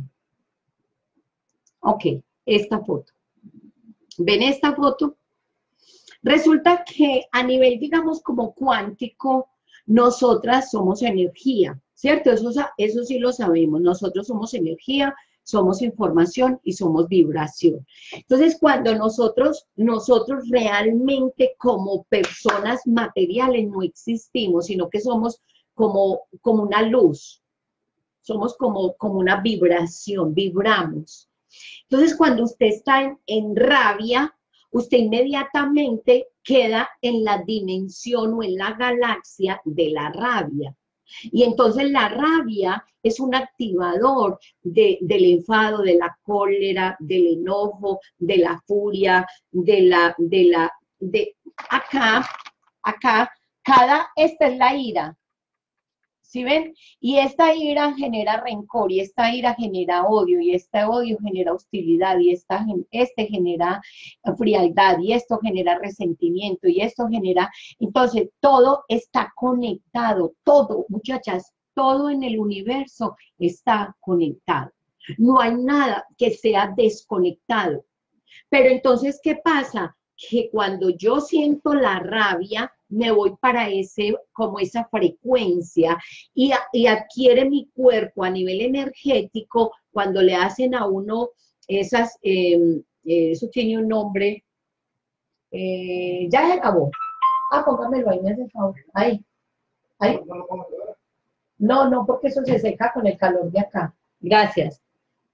Ok, esta foto. ¿Ven esta foto? Resulta que a nivel, digamos, como cuántico, nosotras somos energía, ¿cierto? Eso, eso sí lo sabemos. Nosotros somos energía, somos información y somos vibración. Entonces, cuando nosotros, nosotros realmente como personas materiales no existimos, sino que somos como, como una luz, somos como, como una vibración, vibramos. Entonces, cuando usted está en, en rabia, usted inmediatamente queda en la dimensión o en la galaxia de la rabia. Y entonces la rabia es un activador de, del enfado, de la cólera, del enojo, de la furia, de la, de la, de acá, acá, cada, esta es la ira. ¿Sí ven? Y esta ira genera rencor, y esta ira genera odio, y este odio genera hostilidad, y esta, este genera frialdad, y esto genera resentimiento, y esto genera... Entonces, todo está conectado, todo, muchachas, todo en el universo está conectado. No hay nada que sea desconectado. Pero entonces, ¿qué pasa? Que cuando yo siento la rabia, me voy para ese, como esa frecuencia y, y adquiere mi cuerpo a nivel energético cuando le hacen a uno esas, eh, eh, eso tiene un nombre, eh, ya se acabó. Ah, póngamelo ahí, me hace favor. Ahí, ahí. No, no, porque eso se seca con el calor de acá. Gracias.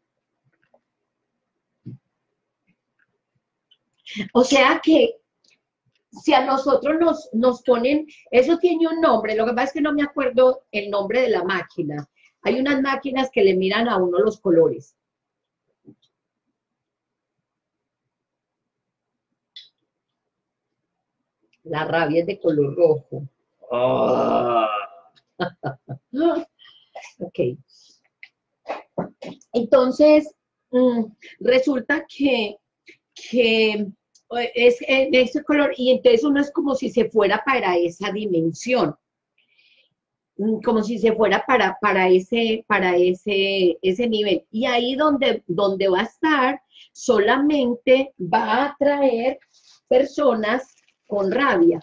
O sea que si a nosotros nos, nos ponen, eso tiene un nombre, lo que pasa es que no me acuerdo el nombre de la máquina. Hay unas máquinas que le miran a uno los colores. La rabia es de color rojo. Oh. Ok. Entonces, mmm, resulta que, que es de ese color, y entonces uno es como si se fuera para esa dimensión, como si se fuera para, para, ese, para ese, ese nivel. Y ahí donde, donde va a estar, solamente va a atraer personas con rabia,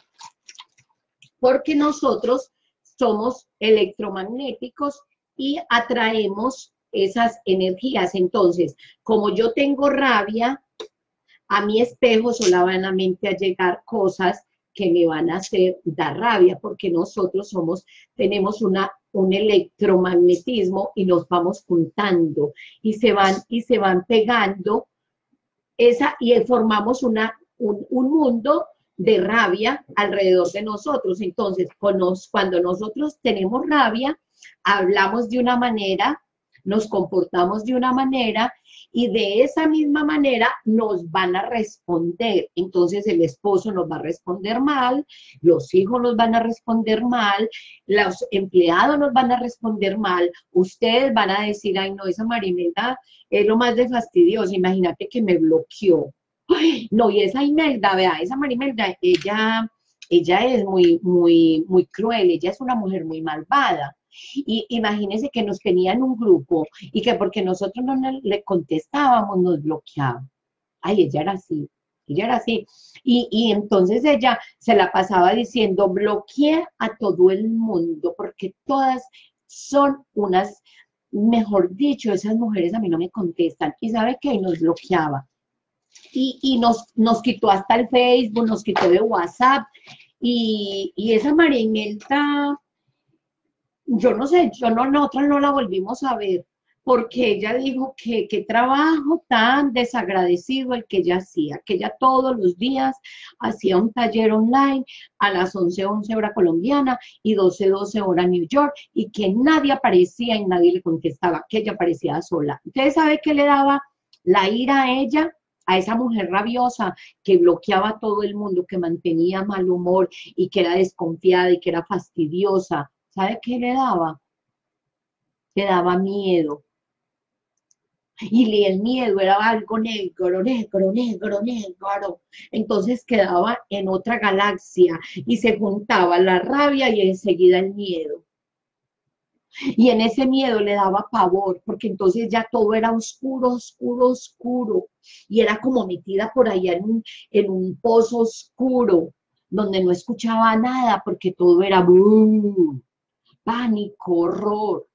porque nosotros somos electromagnéticos y atraemos esas energías. Entonces, como yo tengo rabia, a mi espejo solamente a llegar cosas que me van a hacer dar rabia, porque nosotros somos, tenemos una, un electromagnetismo y nos vamos juntando y se van, y se van pegando esa, y formamos una, un, un mundo de rabia alrededor de nosotros. Entonces, cuando nosotros tenemos rabia, hablamos de una manera, nos comportamos de una manera, y de esa misma manera nos van a responder. Entonces el esposo nos va a responder mal, los hijos nos van a responder mal, los empleados nos van a responder mal, ustedes van a decir, ay no, esa Marimelda es lo más de fastidioso, imagínate que me bloqueó. Ay, no, y esa Imelda, vea, esa Marimelda, ella, ella es muy, muy, muy cruel, ella es una mujer muy malvada. Y imagínense que nos tenían un grupo y que porque nosotros no le contestábamos nos bloqueaban. Ay, ella era así, ella era así. Y, y entonces ella se la pasaba diciendo, bloqueé a todo el mundo porque todas son unas, mejor dicho, esas mujeres a mí no me contestan. ¿Y sabe qué? Nos bloqueaba. Y, y nos, nos quitó hasta el Facebook, nos quitó de WhatsApp. Y, y esa María Imelda, yo no sé, yo no, nosotros no la volvimos a ver, porque ella dijo que qué trabajo tan desagradecido el que ella hacía, que ella todos los días hacía un taller online a las once once hora colombiana y doce doce hora New York, y que nadie aparecía y nadie le contestaba, que ella aparecía sola. ¿Ustedes saben qué le daba la ira a ella? A esa mujer rabiosa que bloqueaba a todo el mundo, que mantenía mal humor y que era desconfiada y que era fastidiosa. ¿Sabe qué le daba? Le daba miedo. Y el miedo era algo negro, negro, negro, negro. Entonces quedaba en otra galaxia y se juntaba la rabia y enseguida el miedo. Y en ese miedo le daba pavor, porque entonces ya todo era oscuro, oscuro, oscuro. Y era como metida por allá en un, en un pozo oscuro, donde no escuchaba nada, porque todo era boom, pánico, horror.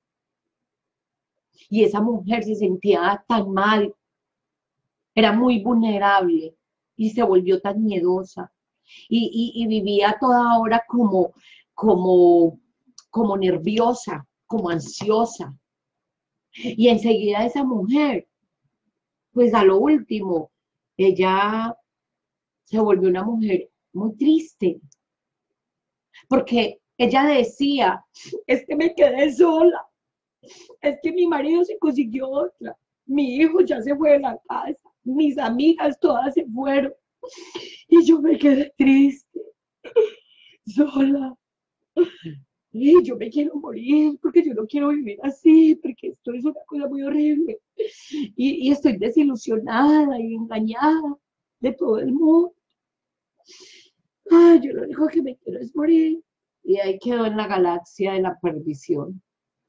Y esa mujer se sentía tan mal, era muy vulnerable y se volvió tan miedosa. Y, y, y vivía toda hora como, como, como nerviosa, como ansiosa. Y enseguida esa mujer, pues a lo último, ella se volvió una mujer muy triste, porque ella decía, es que me quedé sola, es que mi marido se consiguió otra, mi hijo ya se fue de la casa, mis amigas todas se fueron, y yo me quedé triste, sola. Y yo me quiero morir porque yo no quiero vivir así, porque esto es una cosa muy horrible. Y, y estoy desilusionada y engañada de todo el mundo. Ay, yo lo único que me quiero es morir. Y ahí quedó en la galaxia de la perdición.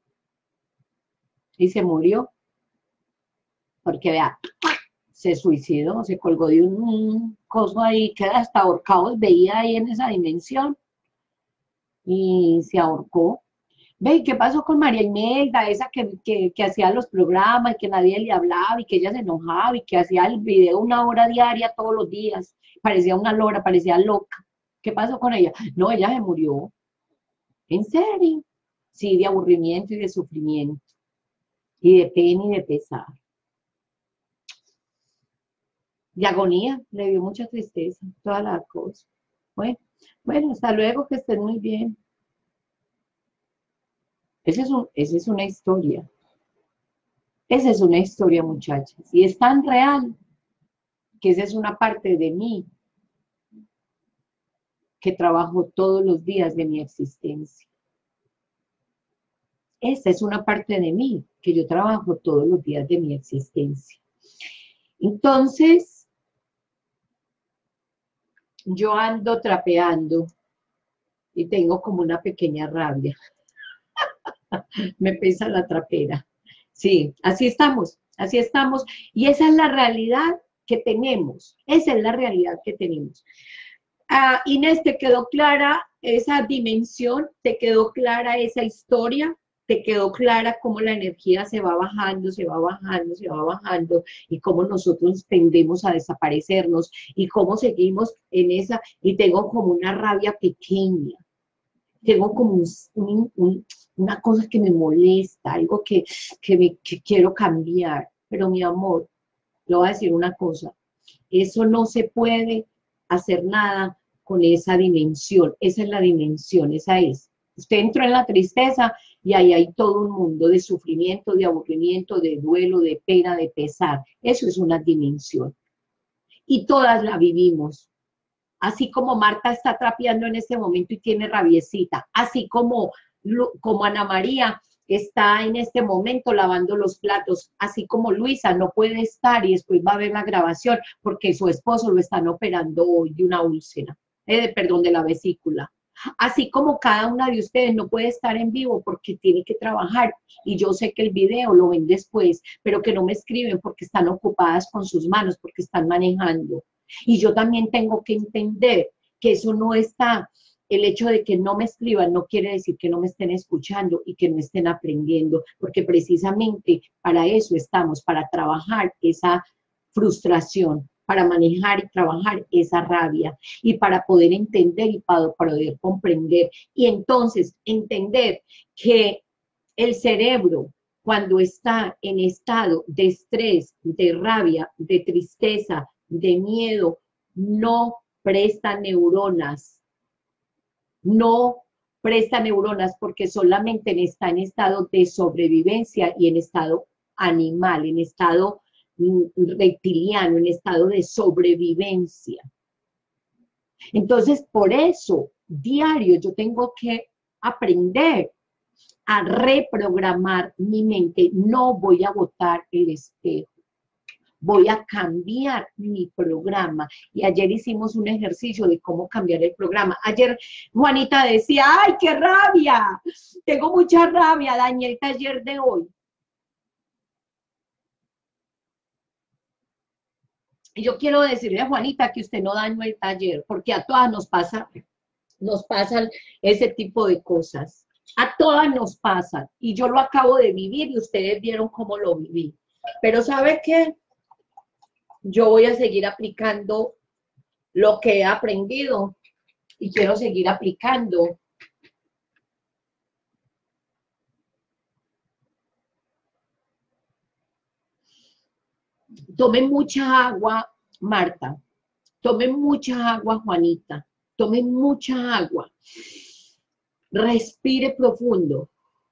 Y se murió. Porque vea, se suicidó, se colgó de un, un coso ahí que hasta ahorcados veía ahí en esa dimensión. Y se ahorcó. Ve, ¿qué pasó con María Imelda, esa que, que, que hacía los programas y que nadie le hablaba y que ella se enojaba y que hacía el video una hora diaria todos los días? Parecía una lora, parecía loca. ¿Qué pasó con ella? No, ella se murió. ¿En serio? Sí, de aburrimiento y de sufrimiento. Y de pena y de pesar. De agonía, le dio mucha tristeza, todas las cosas. Bueno, bueno, hasta luego, que estén muy bien. Esa es, un, esa es una historia. Esa es una historia, muchachas. Y es tan real que esa es una parte de mí que trabajo todos los días de mi existencia. Esa es una parte de mí que yo trabajo todos los días de mi existencia. Entonces, yo ando trapeando y tengo como una pequeña rabia. Me pesa la trapera. Sí, así estamos, así estamos. Y esa es la realidad que tenemos. Esa es la realidad que tenemos. Ah, Inés, ¿te quedó clara esa dimensión? ¿Te quedó clara esa historia? ¿Te quedó clara cómo la energía se va bajando, se va bajando, se va bajando y cómo nosotros tendemos a desaparecernos y cómo seguimos en esa? Y tengo como una rabia pequeña, tengo como un, un, un, una cosa que me molesta, algo que, que, me, que quiero cambiar, pero mi amor, le voy a decir una cosa, eso no se puede hacer nada con esa dimensión, esa es la dimensión, esa es. Usted entró en la tristeza y ahí hay todo un mundo de sufrimiento, de aburrimiento, de duelo, de pena, de pesar. Eso es una dimensión. Y todas la vivimos. Así como Marta está trapeando en este momento y tiene rabiecita, así como, como Ana María está en este momento lavando los platos, así como Luisa no puede estar y después va a ver la grabación porque su esposo lo están operando hoy de una úlcera, eh, perdón, de la vesícula. Así como cada una de ustedes no puede estar en vivo porque tiene que trabajar y yo sé que el video lo ven después, pero que no me escriben porque están ocupadas con sus manos, porque están manejando. Y yo también tengo que entender que eso no está, el hecho de que no me escriban no quiere decir que no me estén escuchando y que no estén aprendiendo, porque precisamente para eso estamos, para trabajar esa frustración, para manejar y trabajar esa rabia y para poder entender y para poder comprender. Y entonces entender que el cerebro, cuando está en estado de estrés, de rabia, de tristeza, de miedo, no presta neuronas, no presta neuronas porque solamente está en estado de sobrevivencia y en estado animal, en estado reptiliano, en estado de sobrevivencia. Entonces, por eso, diario yo tengo que aprender a reprogramar mi mente. No voy a botar el espejo. voy a cambiar mi programa. Y ayer hicimos un ejercicio de cómo cambiar el programa. Ayer Juanita decía, ¡ay, qué rabia! Tengo mucha rabia, dañé el taller de hoy. Y yo quiero decirle a Juanita que usted no dañó el taller, porque a todas nos pasa, nos pasan ese tipo de cosas. A todas nos pasan. Y yo lo acabo de vivir y ustedes vieron cómo lo viví. Pero ¿sabe qué? Yo voy a seguir aplicando lo que he aprendido y quiero seguir aplicando. Tomen mucha agua, Marta. Tomen mucha agua, Juanita. Tomen mucha agua. Respire profundo.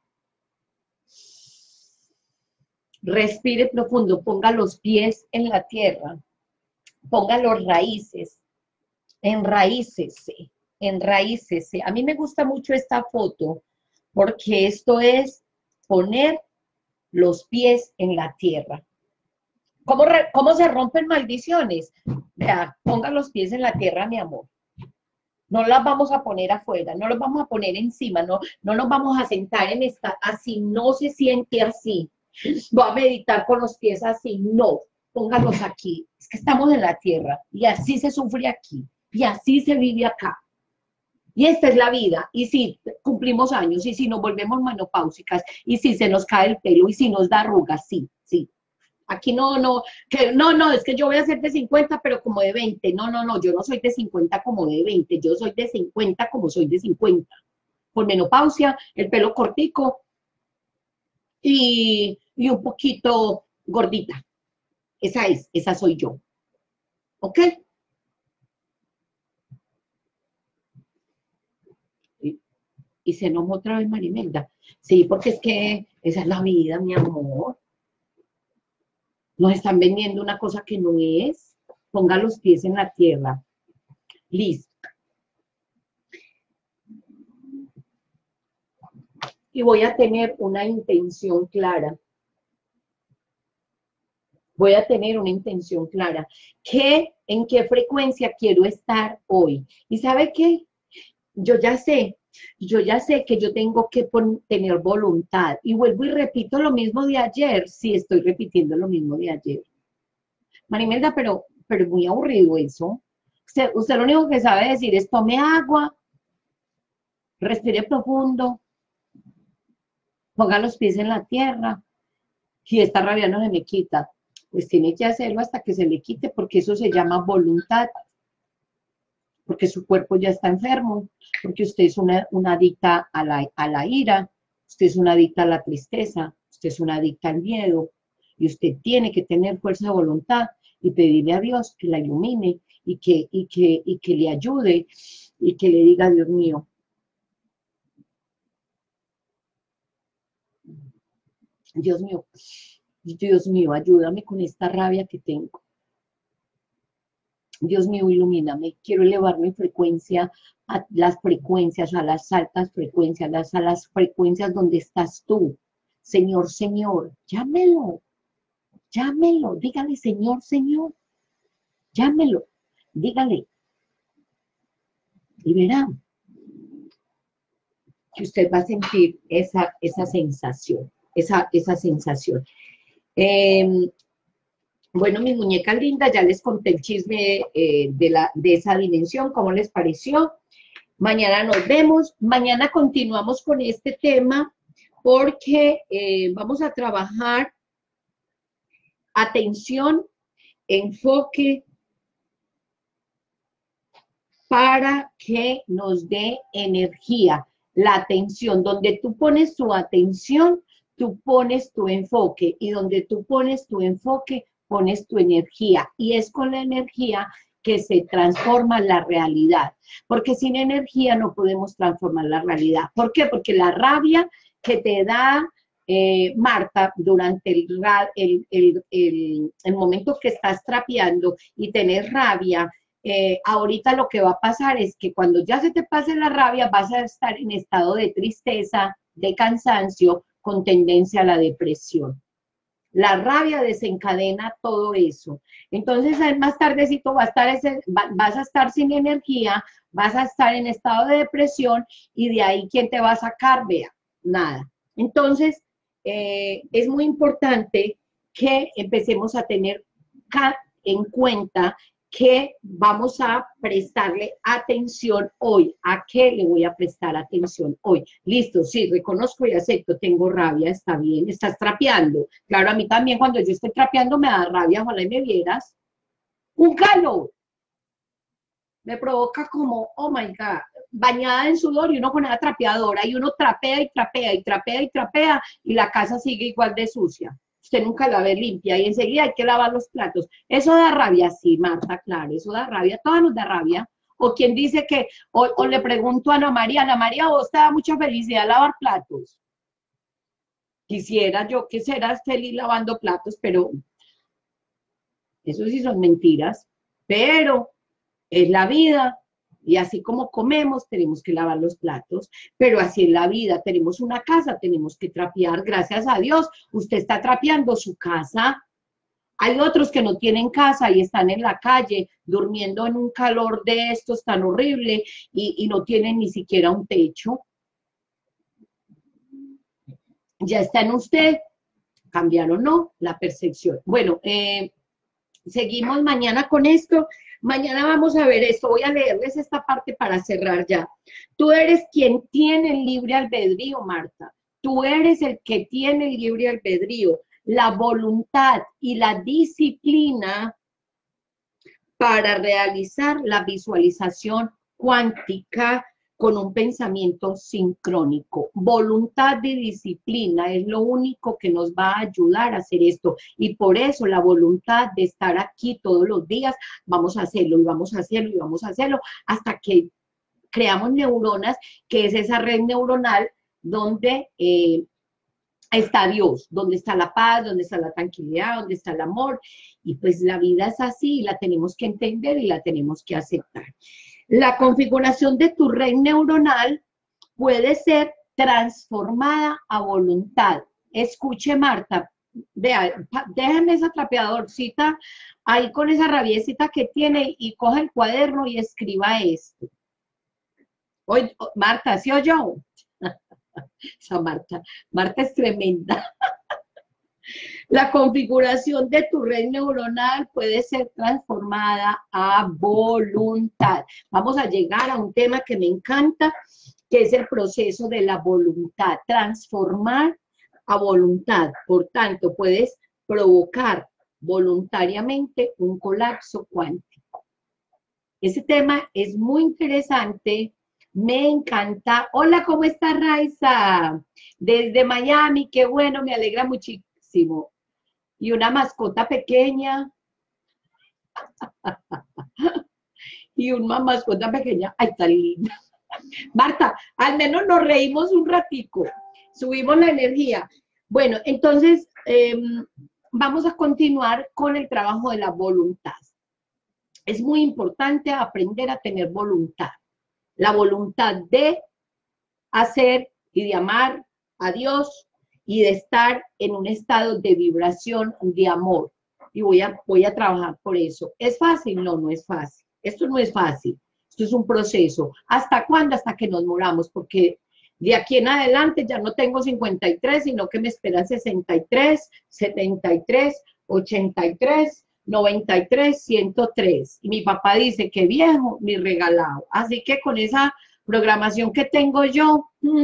Respire profundo. Ponga los pies en la tierra. Ponga los raíces. Enraícese. Enraícese. A mí me gusta mucho esta foto porque esto es poner los pies en la tierra. ¿Cómo, re, ¿Cómo se rompen maldiciones? Vea, ponga los pies en la tierra, mi amor. No las vamos a poner afuera, no los vamos a poner encima, no, no nos vamos a sentar en esta, así, no se siente así. Voy a meditar con los pies así, no, póngalos aquí. Es que estamos en la tierra y así se sufre aquí y así se vive acá. Y esta es la vida, y si cumplimos años, y si nos volvemos menopáusicas, y si se nos cae el pelo, y si nos da arrugas, sí, sí. Aquí no, no, que no, no, es que yo voy a ser de cincuenta, pero como de veinte. No, no, no, yo no soy de cincuenta como de veinte, yo soy de cincuenta como soy de cincuenta. Por menopausia, el pelo cortico y, y un poquito gordita. Esa es, esa soy yo. ¿Ok? Y, y se enojó otra vez Marimelda. Sí, porque es que esa es la vida, mi amor. Nos están vendiendo una cosa que no es. Ponga los pies en la tierra. Listo. Y voy a tener una intención clara. Voy a tener una intención clara. ¿Qué, en qué frecuencia quiero estar hoy? ¿Y sabe qué? Yo ya sé, yo ya sé que yo tengo que tener voluntad. Y vuelvo y repito lo mismo de ayer. Sí, estoy repitiendo lo mismo de ayer. Marimelda, pero, pero muy aburrido eso. Usted, usted lo único que sabe decir es tome agua, respire profundo, ponga los pies en la tierra, y esta rabia no se me quita. Pues tiene que hacerlo hasta que se le quite, porque eso se llama voluntad, porque su cuerpo ya está enfermo, porque usted es una, una adicta a la, a la ira, usted es una adicta a la tristeza, usted es una adicta al miedo, y usted tiene que tener fuerza de voluntad y pedirle a Dios que la ilumine y que, y que, y que le ayude y que le diga, Dios mío, Dios mío, Dios mío, ayúdame con esta rabia que tengo. Dios mío, ilumíname. Quiero elevar mi frecuencia a las frecuencias, a las altas frecuencias, a las, a las frecuencias donde estás tú. Señor, Señor, llámelo. Llámelo. Dígale, Señor, Señor. Llámelo. Dígale. Y verá que usted va a sentir esa, esa sensación. Esa, esa sensación. Eh, Bueno, mis muñecas lindas, ya les conté el chisme eh, de, la, de esa dimensión, ¿cómo les pareció? Mañana nos vemos, mañana continuamos con este tema porque eh, vamos a trabajar atención, enfoque, para que nos dé energía. La atención, donde tú pones tu atención, tú pones tu enfoque, y donde tú pones tu enfoque, pones tu energía, y es con la energía que se transforma la realidad, porque sin energía no podemos transformar la realidad. ¿Por qué? Porque la rabia que te da eh, Marta durante el, el, el, el, el momento que estás trapeando y tenés rabia, eh, ahorita lo que va a pasar es que cuando ya se te pase la rabia vas a estar en estado de tristeza, de cansancio, con tendencia a la depresión. La rabia desencadena todo eso. Entonces, más tardecito va a estar ese, va, vas a estar sin energía, vas a estar en estado de depresión y de ahí, ¿quién te va a sacar? Vea, nada. Entonces, eh, es muy importante que empecemos a tener en cuenta que vamos a prestarle atención hoy. ¿A qué le voy a prestar atención hoy? Listo, sí, reconozco y acepto, tengo rabia, está bien, estás trapeando. Claro, a mí también cuando yo estoy trapeando me da rabia, ojalá y me vieras. Un calor. Me provoca como, oh my God, bañada en sudor y uno con la trapeadora y uno trapea y trapea y trapea y trapea y la casa sigue igual de sucia. Usted nunca la ve limpia y enseguida hay que lavar los platos. Eso da rabia, sí, Marta, claro, eso da rabia, todo nos da rabia. O quien dice que, o, o le pregunto a Ana María, Ana María, vos te da mucha felicidad lavar platos. Quisiera yo que serás feliz lavando platos, pero eso sí son mentiras. Pero es la vida, y así como comemos, tenemos que lavar los platos, pero así es la vida, tenemos una casa, tenemos que trapear, gracias a Dios, usted está trapeando su casa. Hay otros que no tienen casa y están en la calle, durmiendo en un calor de estos tan horrible, y, y no tienen ni siquiera un techo. Ya está en usted, cambiar o no la percepción. Bueno, eh, seguimos mañana con esto. Mañana vamos a ver esto, voy a leerles esta parte para cerrar ya. Tú eres quien tiene el libre albedrío, Marta. Tú eres el que tiene el libre albedrío, la voluntad y la disciplina para realizar la visualización cuántica con un pensamiento sincrónico. Voluntad y disciplina es lo único que nos va a ayudar a hacer esto. Y por eso la voluntad de estar aquí todos los días, vamos a hacerlo y vamos a hacerlo y vamos a hacerlo hasta que creamos neuronas, que es esa red neuronal donde eh, está Dios, donde está la paz, donde está la tranquilidad, donde está el amor. Y pues la vida es así, la tenemos que entender y la tenemos que aceptar. La configuración de tu red neuronal puede ser transformada a voluntad. Escuche, Marta, vea, déjeme esa trapeadorcita ahí con esa rabiecita que tiene y coja el cuaderno y escriba esto. Oye, Marta, ¿sí o yo? Esa Marta, Marta es tremenda. La configuración de tu red neuronal puede ser transformada a voluntad. Vamos a llegar a un tema que me encanta, que es el proceso de la voluntad. Transformar a voluntad. Por tanto, puedes provocar voluntariamente un colapso cuántico. Ese tema es muy interesante. Me encanta. Hola, ¿cómo está Raiza? Desde Miami, qué bueno, me alegra muchísimo. Y una mascota pequeña. Y una mascota pequeña. Ay, tan linda. Marta, al menos nos reímos un ratico. Subimos la energía. Bueno, entonces, eh, vamos a continuar con el trabajo de la voluntad. Es muy importante aprender a tener voluntad. La voluntad de hacer y de amar a Dios y de estar en un estado de vibración de amor. Y voy a, voy a trabajar por eso. ¿Es fácil? No, no es fácil. Esto no es fácil. Esto es un proceso. ¿Hasta cuándo? Hasta que nos moramos, porque de aquí en adelante ya no tengo cincuenta y tres, sino que me esperan sesenta y tres, setenta y tres, ochenta y tres, noventa y tres, ciento tres. Y mi papá dice que viejo, ni regalado. Así que con esa programación que tengo yo, mmm,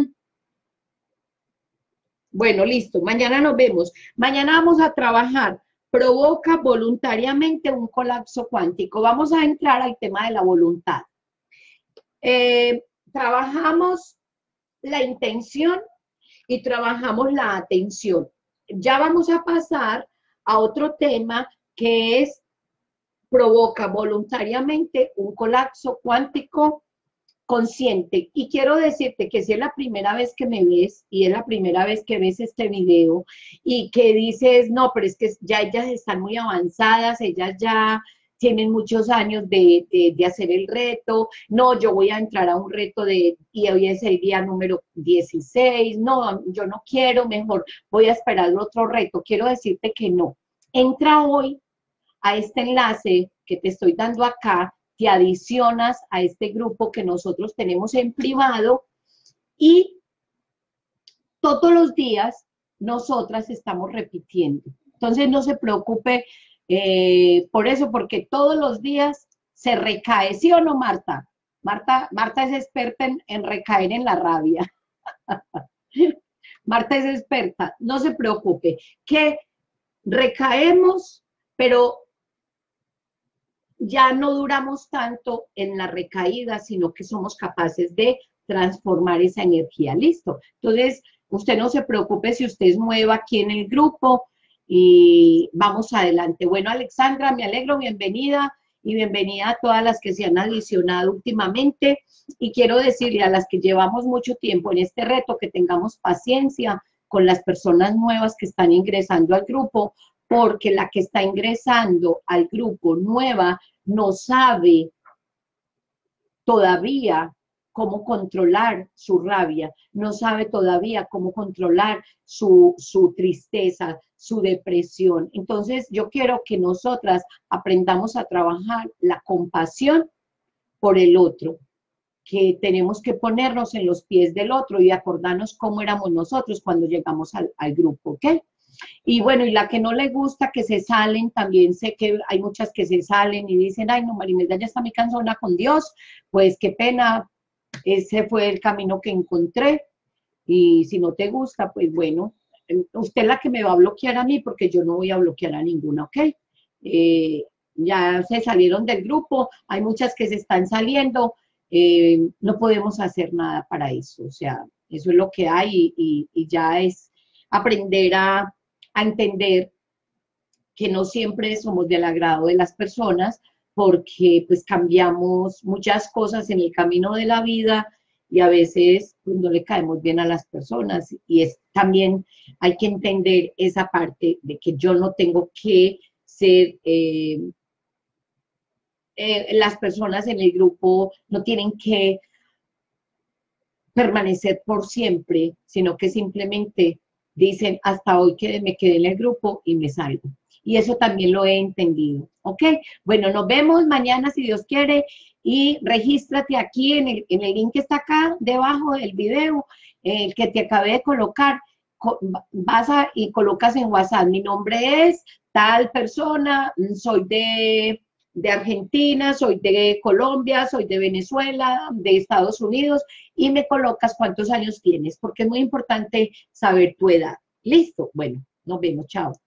bueno, listo, mañana nos vemos. Mañana vamos a trabajar. Provoca voluntariamente un colapso cuántico. Vamos a entrar al tema de la voluntad. Eh, trabajamos la intención y trabajamos la atención. Ya vamos a pasar a otro tema que es provoca voluntariamente un colapso cuántico consciente. Y quiero decirte que si es la primera vez que me ves y es la primera vez que ves este video y que dices, no, pero es que ya ellas están muy avanzadas, ellas ya tienen muchos años de, de, de hacer el reto, no, yo voy a entrar a un reto de, y hoy es el día número dieciséis, no, yo no quiero, mejor voy a esperar otro reto. Quiero decirte que no. Entra hoy a este enlace que te estoy dando acá, te adicionas a este grupo que nosotros tenemos en privado y todos los días nosotras estamos repitiendo. Entonces no se preocupe eh, por eso, porque todos los días se recae, ¿sí o no, Marta? Marta, Marta es experta en, en recaer en la rabia. Marta es experta, no se preocupe, que recaemos, pero ya no duramos tanto en la recaída, sino que somos capaces de transformar esa energía, ¿listo? Entonces, usted no se preocupe si usted es nueva aquí en el grupo y vamos adelante. Bueno, Alexandra, me alegro, bienvenida y bienvenida a todas las que se han adicionado últimamente y quiero decirle a las que llevamos mucho tiempo en este reto que tengamos paciencia con las personas nuevas que están ingresando al grupo, porque la que está ingresando al grupo nueva no sabe todavía cómo controlar su rabia, no sabe todavía cómo controlar su, su tristeza, su depresión. Entonces, yo quiero que nosotras aprendamos a trabajar la compasión por el otro, que tenemos que ponernos en los pies del otro y acordarnos cómo éramos nosotros cuando llegamos al, al grupo, ¿ok? Y bueno, y la que no le gusta, que se salen, también sé que hay muchas que se salen y dicen, ay, no, Marimelda, ya está muy cansona con Dios, pues qué pena, ese fue el camino que encontré, y si no te gusta, pues bueno, usted es la que me va a bloquear a mí, porque yo no voy a bloquear a ninguna, ¿ok? Eh, ya se salieron del grupo, hay muchas que se están saliendo, eh, no podemos hacer nada para eso, o sea, eso es lo que hay y, y, y ya es aprender a a entender que no siempre somos del agrado de las personas, porque pues cambiamos muchas cosas en el camino de la vida y a veces pues, no le caemos bien a las personas. Y es también hay que entender esa parte de que yo no tengo que ser... Eh, eh, las personas en el grupo no tienen que permanecer por siempre, sino que simplemente dicen hasta hoy que me quedé en el grupo y me salgo. Y eso también lo he entendido, ¿ok? Bueno, nos vemos mañana si Dios quiere y regístrate aquí en el, en el link que está acá debajo del video, el que te acabé de colocar, vas a, y colocas en WhatsApp, mi nombre es tal persona, soy de... de Argentina, soy de Colombia, soy de Venezuela, de Estados Unidos, y me colocas cuántos años tienes, porque es muy importante saber tu edad. ¿Listo? Bueno, nos vemos, chao.